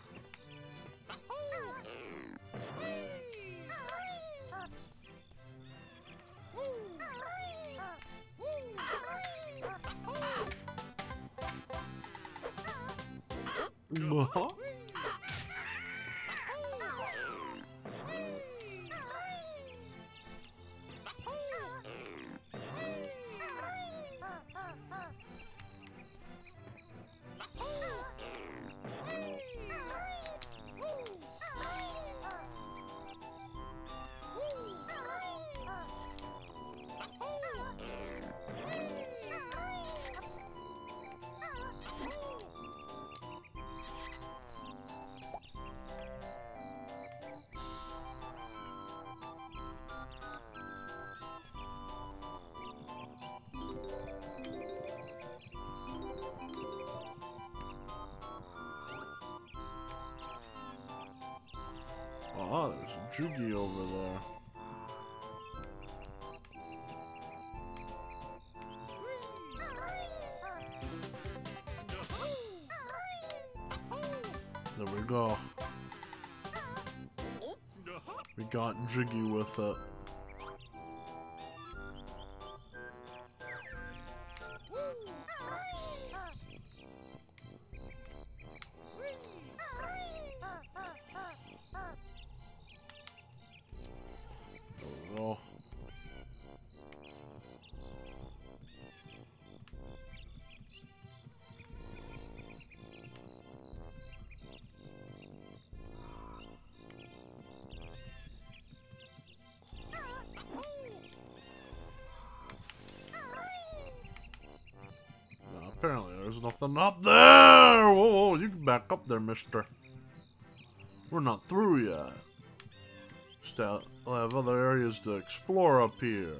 Uh-huh. Oh, there's a Jiggy over there. There we go. We got Jiggy with it. Oh. No, apparently there's nothing up there! Whoa, whoa, you can back up there, mister. We're not through yet. Still have other areas to explore up here.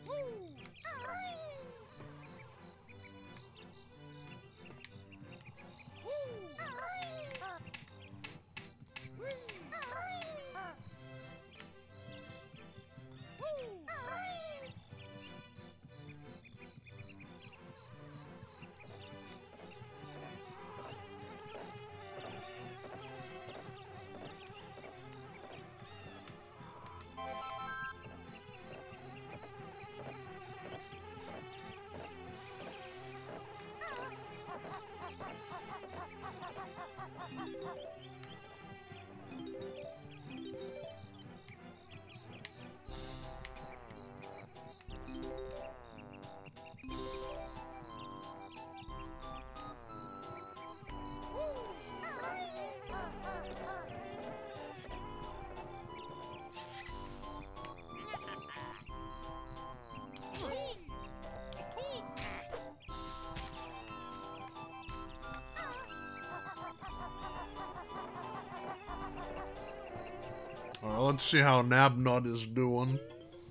Alright, let's see how Nabnut is doing.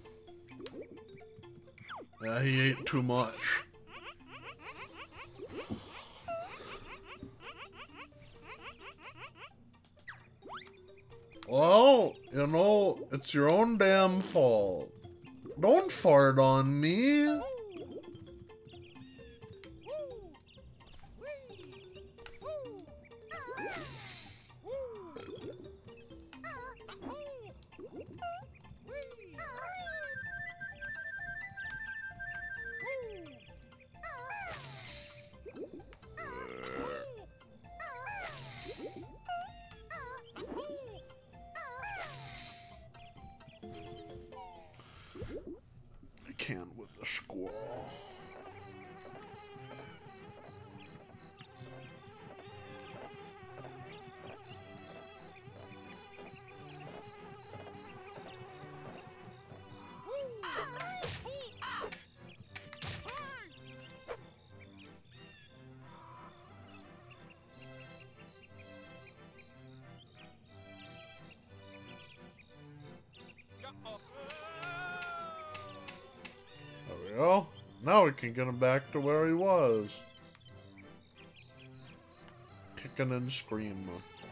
Yeah, he ate too much. Well, you know, it's your own damn fault. Don't fart on me. can with the squirrel. There we go. Now we can get him back to where he was. Kicking and screaming.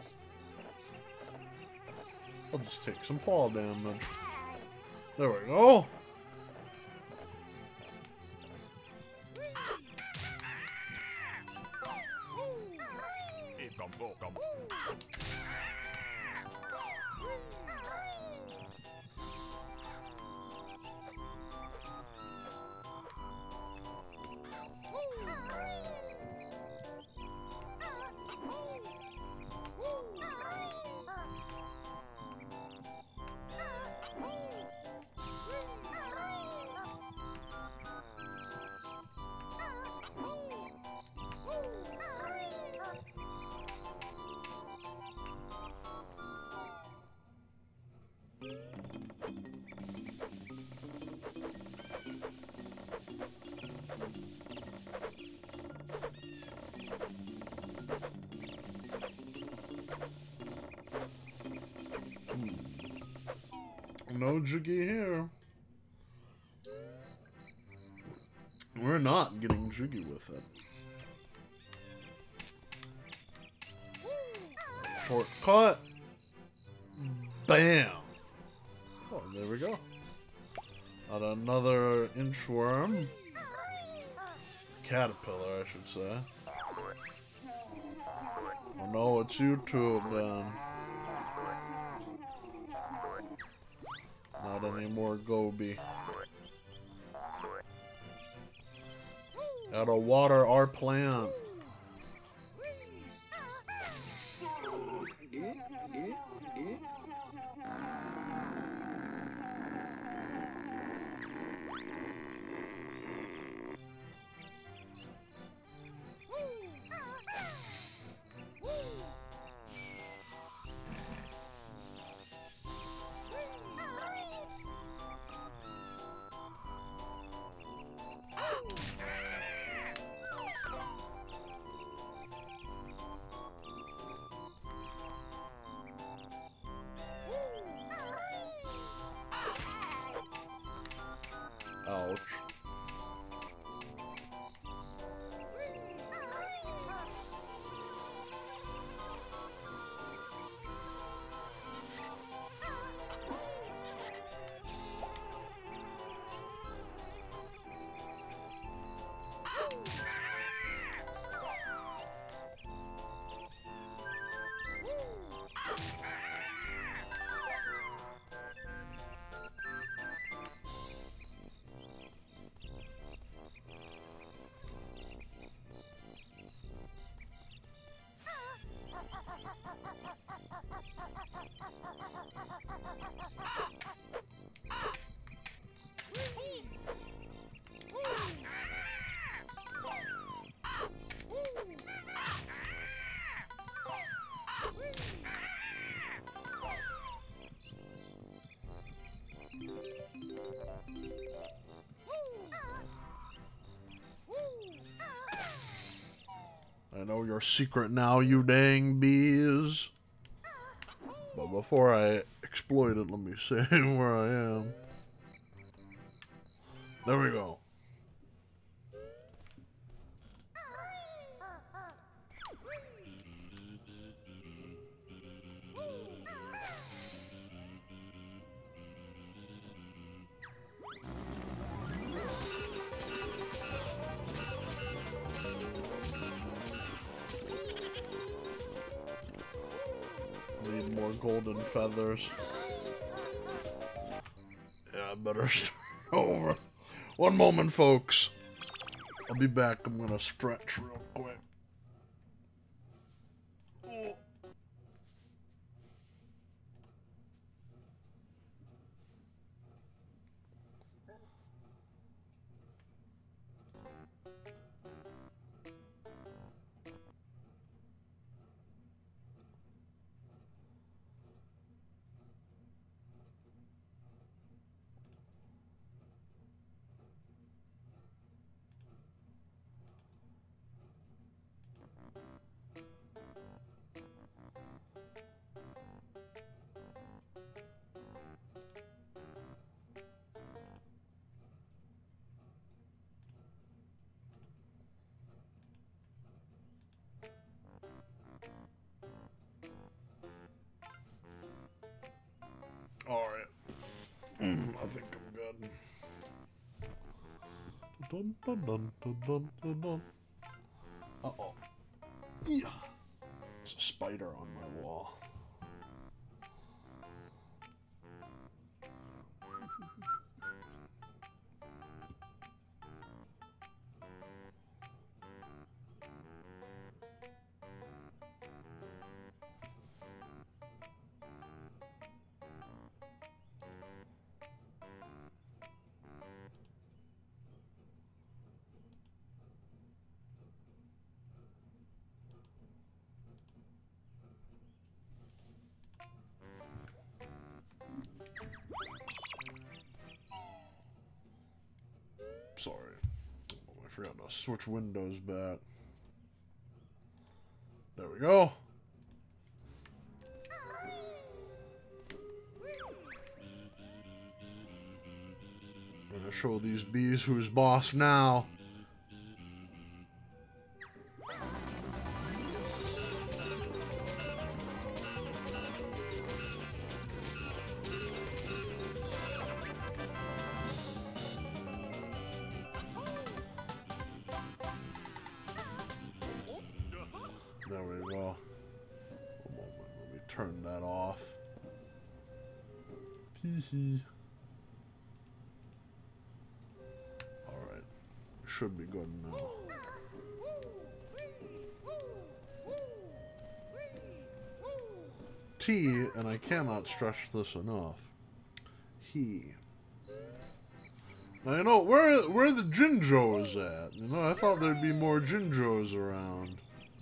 I'll just take some fall damage. There we go. No Jiggy here. We're not getting jiggy with it. Shortcut. Bam. Oh, there we go. Got another inchworm. Caterpillar, I should say. Oh no, it's YouTube then. Not anymore, Gobi. Gotta water our plant. Ouch. I know your secret now, you dang bees. But before I exploit it, let me say where I am. There we go. Need more golden feathers. Yeah, I better start over. One moment, folks. I'll be back. I'm gonna stretch real quick. Oh. I think I'm good. Dun, dun, dun, dun, dun, dun, dun. Uh-oh. Yeah. There's a spider on my wall. Sorry. Oh, I forgot to switch windows back. There we go. I'm gonna show these bees who's boss now. There we go. A moment, let me turn that off. Tee-hee. Alright. Should be good now. T, and I cannot stress this enough. He. Now, you know, where, where are the Jinjos at? You know, I thought there'd be more Jinjos around.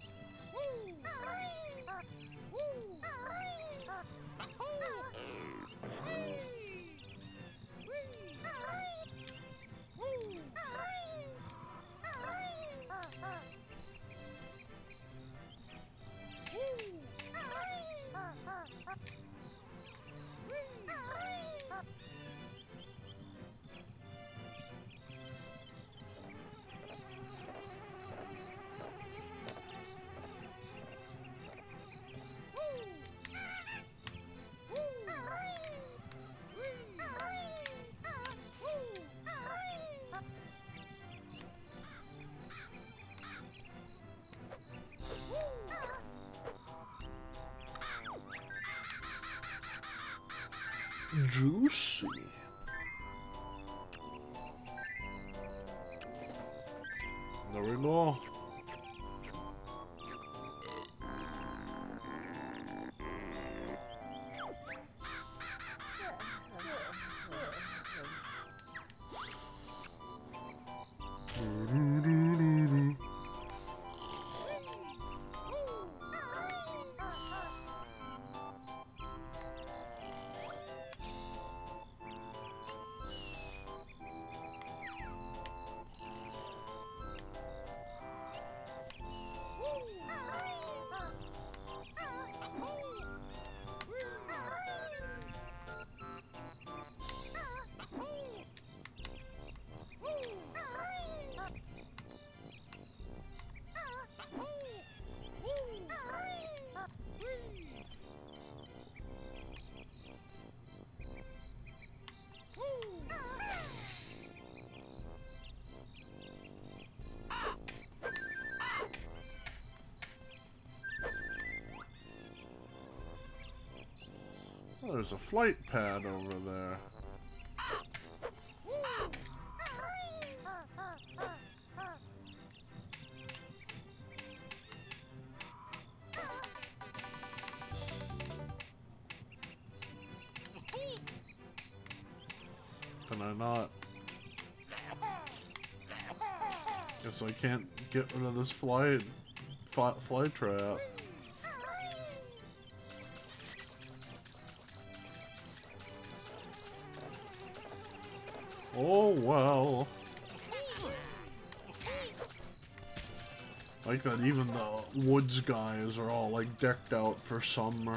Juicy. There we go. Oh, there's a flight pad over there. Can I not? Guess I can't get rid of this flight fly, fly trap. Oh well. Like that even the woods guys are all like decked out for summer.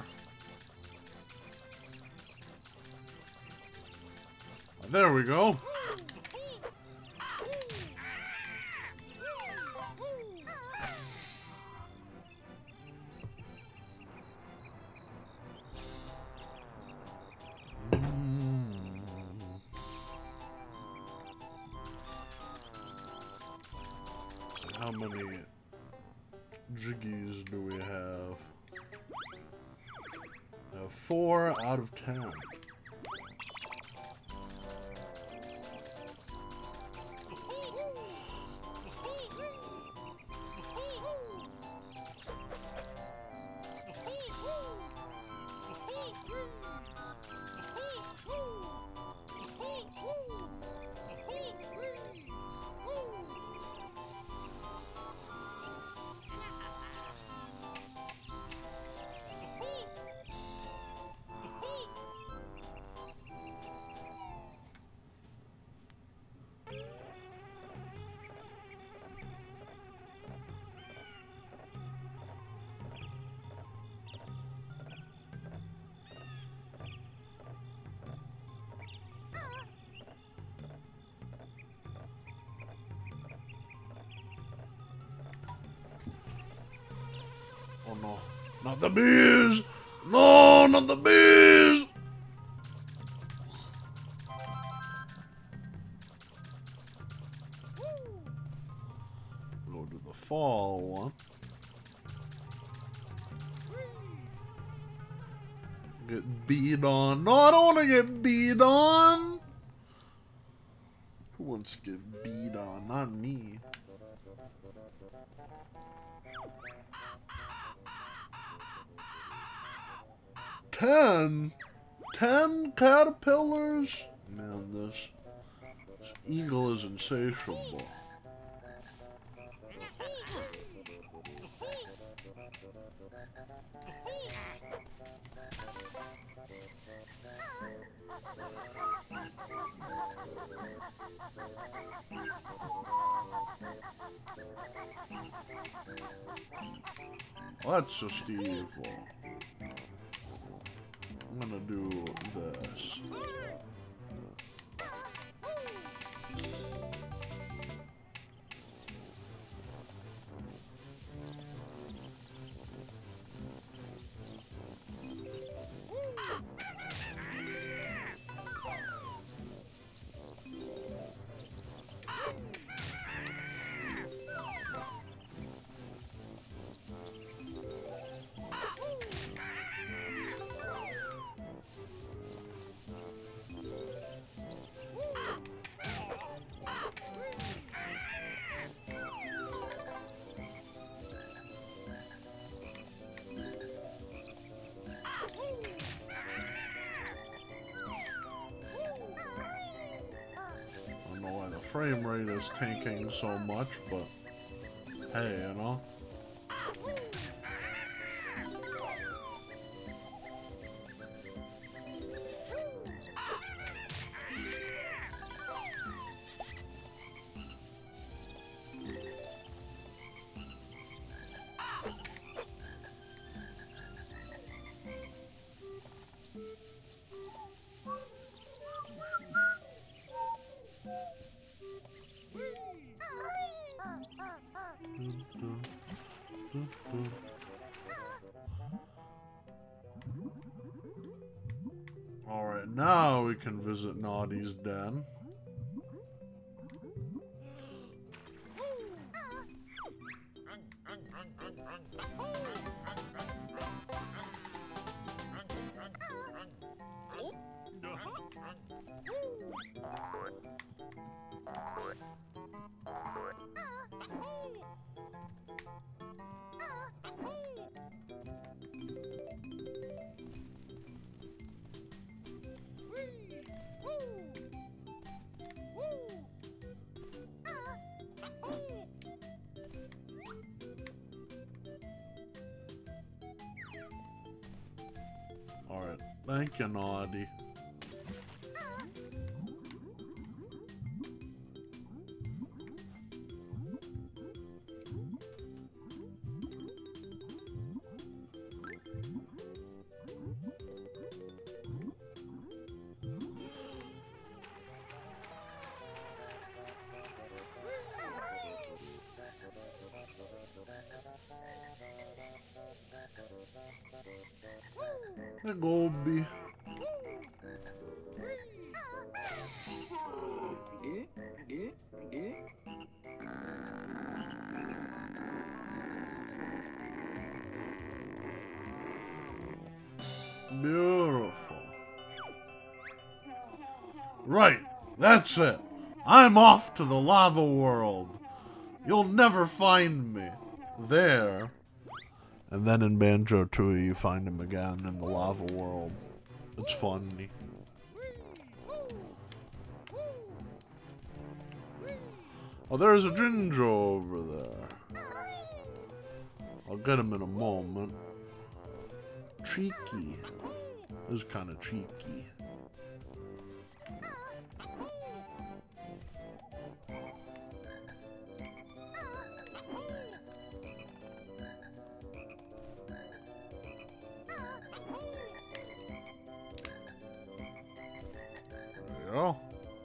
There we go. How many jiggies do we have? We have four out of ten. Oh no, not the bees! No, not the bees! Go to the fall one. Get beat on. No, I don't want to get beat on. Who wants to get beat on? Not me. Ten? Ten caterpillars? Man, this, this eagle is insatiable. That's just evil. I'm gonna do this. Frame rate is tanking so much, but hey, you know. Alright, now we can visit Naughty's den. Alright, thank you, Naughty. The Goldie. Right, that's it. I'm off to the lava world. You'll never find me there. And then in Banjo-Tooie, you find him again in the lava world. It's funny. Oh, there's a Jinjo over there. I'll get him in a moment. Cheeky. This is kind of cheeky. There you go.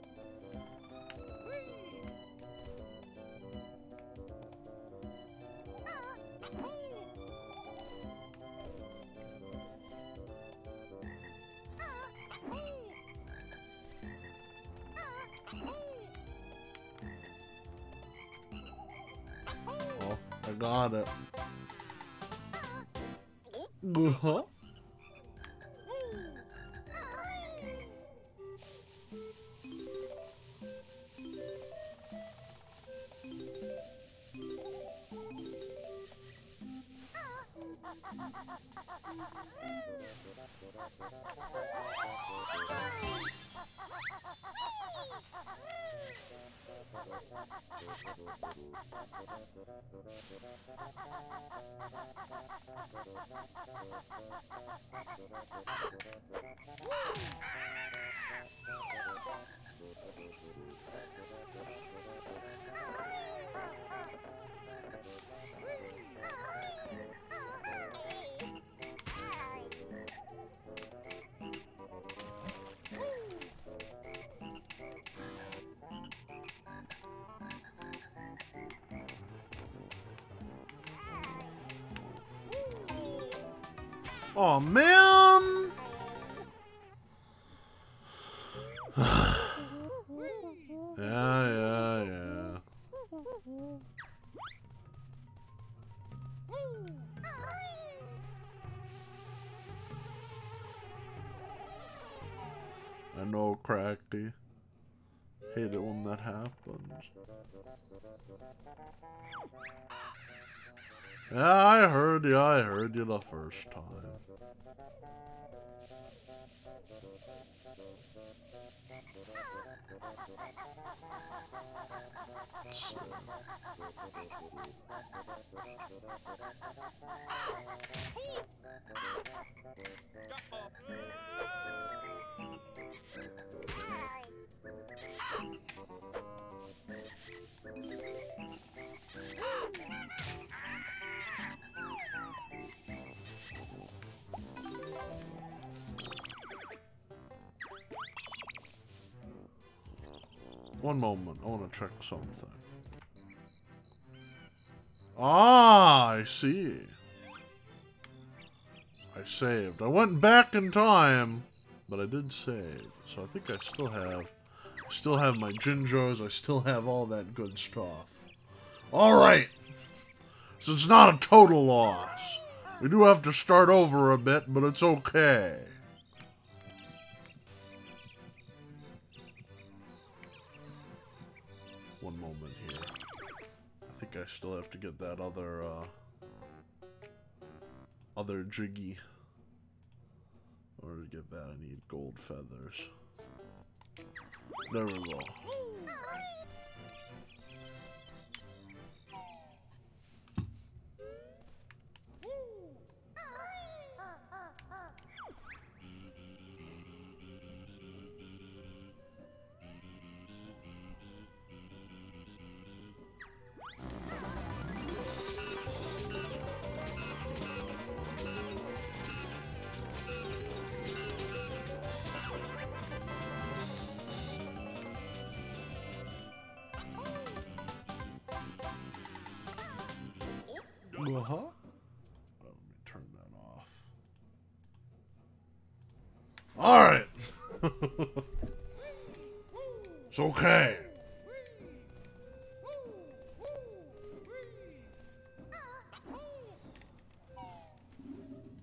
Oh, I got it. Uh-huh. Oh man! yeah, yeah, yeah. I know, Cracky. Hate it when that happens. Yeah, I heard you, I heard you the first time. So. One moment, I want to check something. Ah, I see. I saved. I went back in time, but I did save. So I think I still have, still have my Jinjos. I still have all that good stuff. All right. So it's not a total loss. We do have to start over a bit, but it's okay. One moment here. I think I still have to get that other, uh, other Jiggy. In order to get that, I need gold feathers. There we go. Uh-huh. Well, let me turn that off. Alright. It's okay.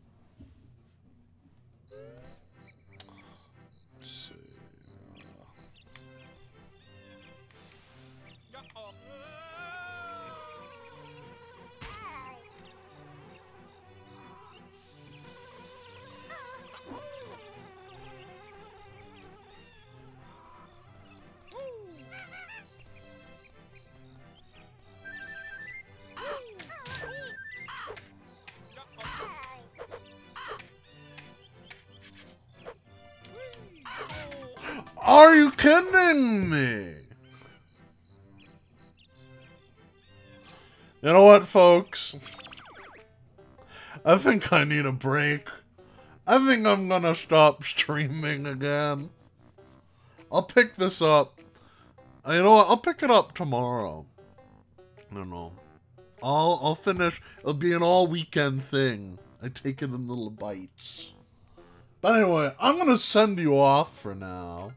Let's see. Are you kidding me? You know what, folks? I think I need a break. I think I'm gonna stop streaming again. I'll pick this up. You know what? I'll pick it up tomorrow. I don't know. I'll, I'll finish. It'll be an all-weekend thing. I take it in little bites. But anyway, I'm gonna send you off for now.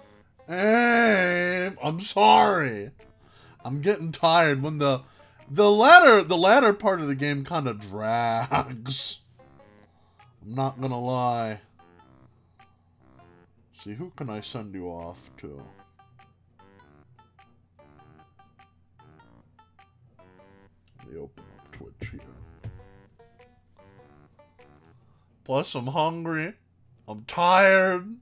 Hey, I'm sorry. I'm getting tired when the the latter the latter part of the game kind of drags. I'm not gonna lie. See, who can I send you off to? Let me open up Twitch here. Plus, I'm hungry. I'm tired.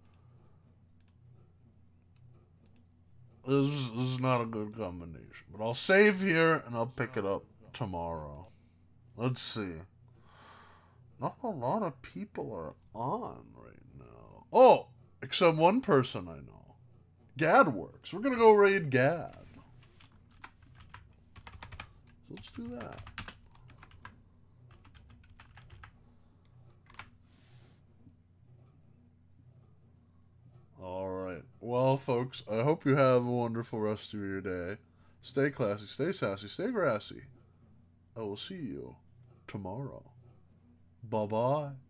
This is, this is not a good combination. But I'll save here and I'll pick it up tomorrow. Let's see. Not a lot of people are on right now. Oh, except one person I know. Gad works. We're going to go raid Gad. So let's do that. Alright. Well, folks, I hope you have a wonderful rest of your day. Stay classy, stay sassy, stay grassy. I will see you tomorrow. Bye-bye.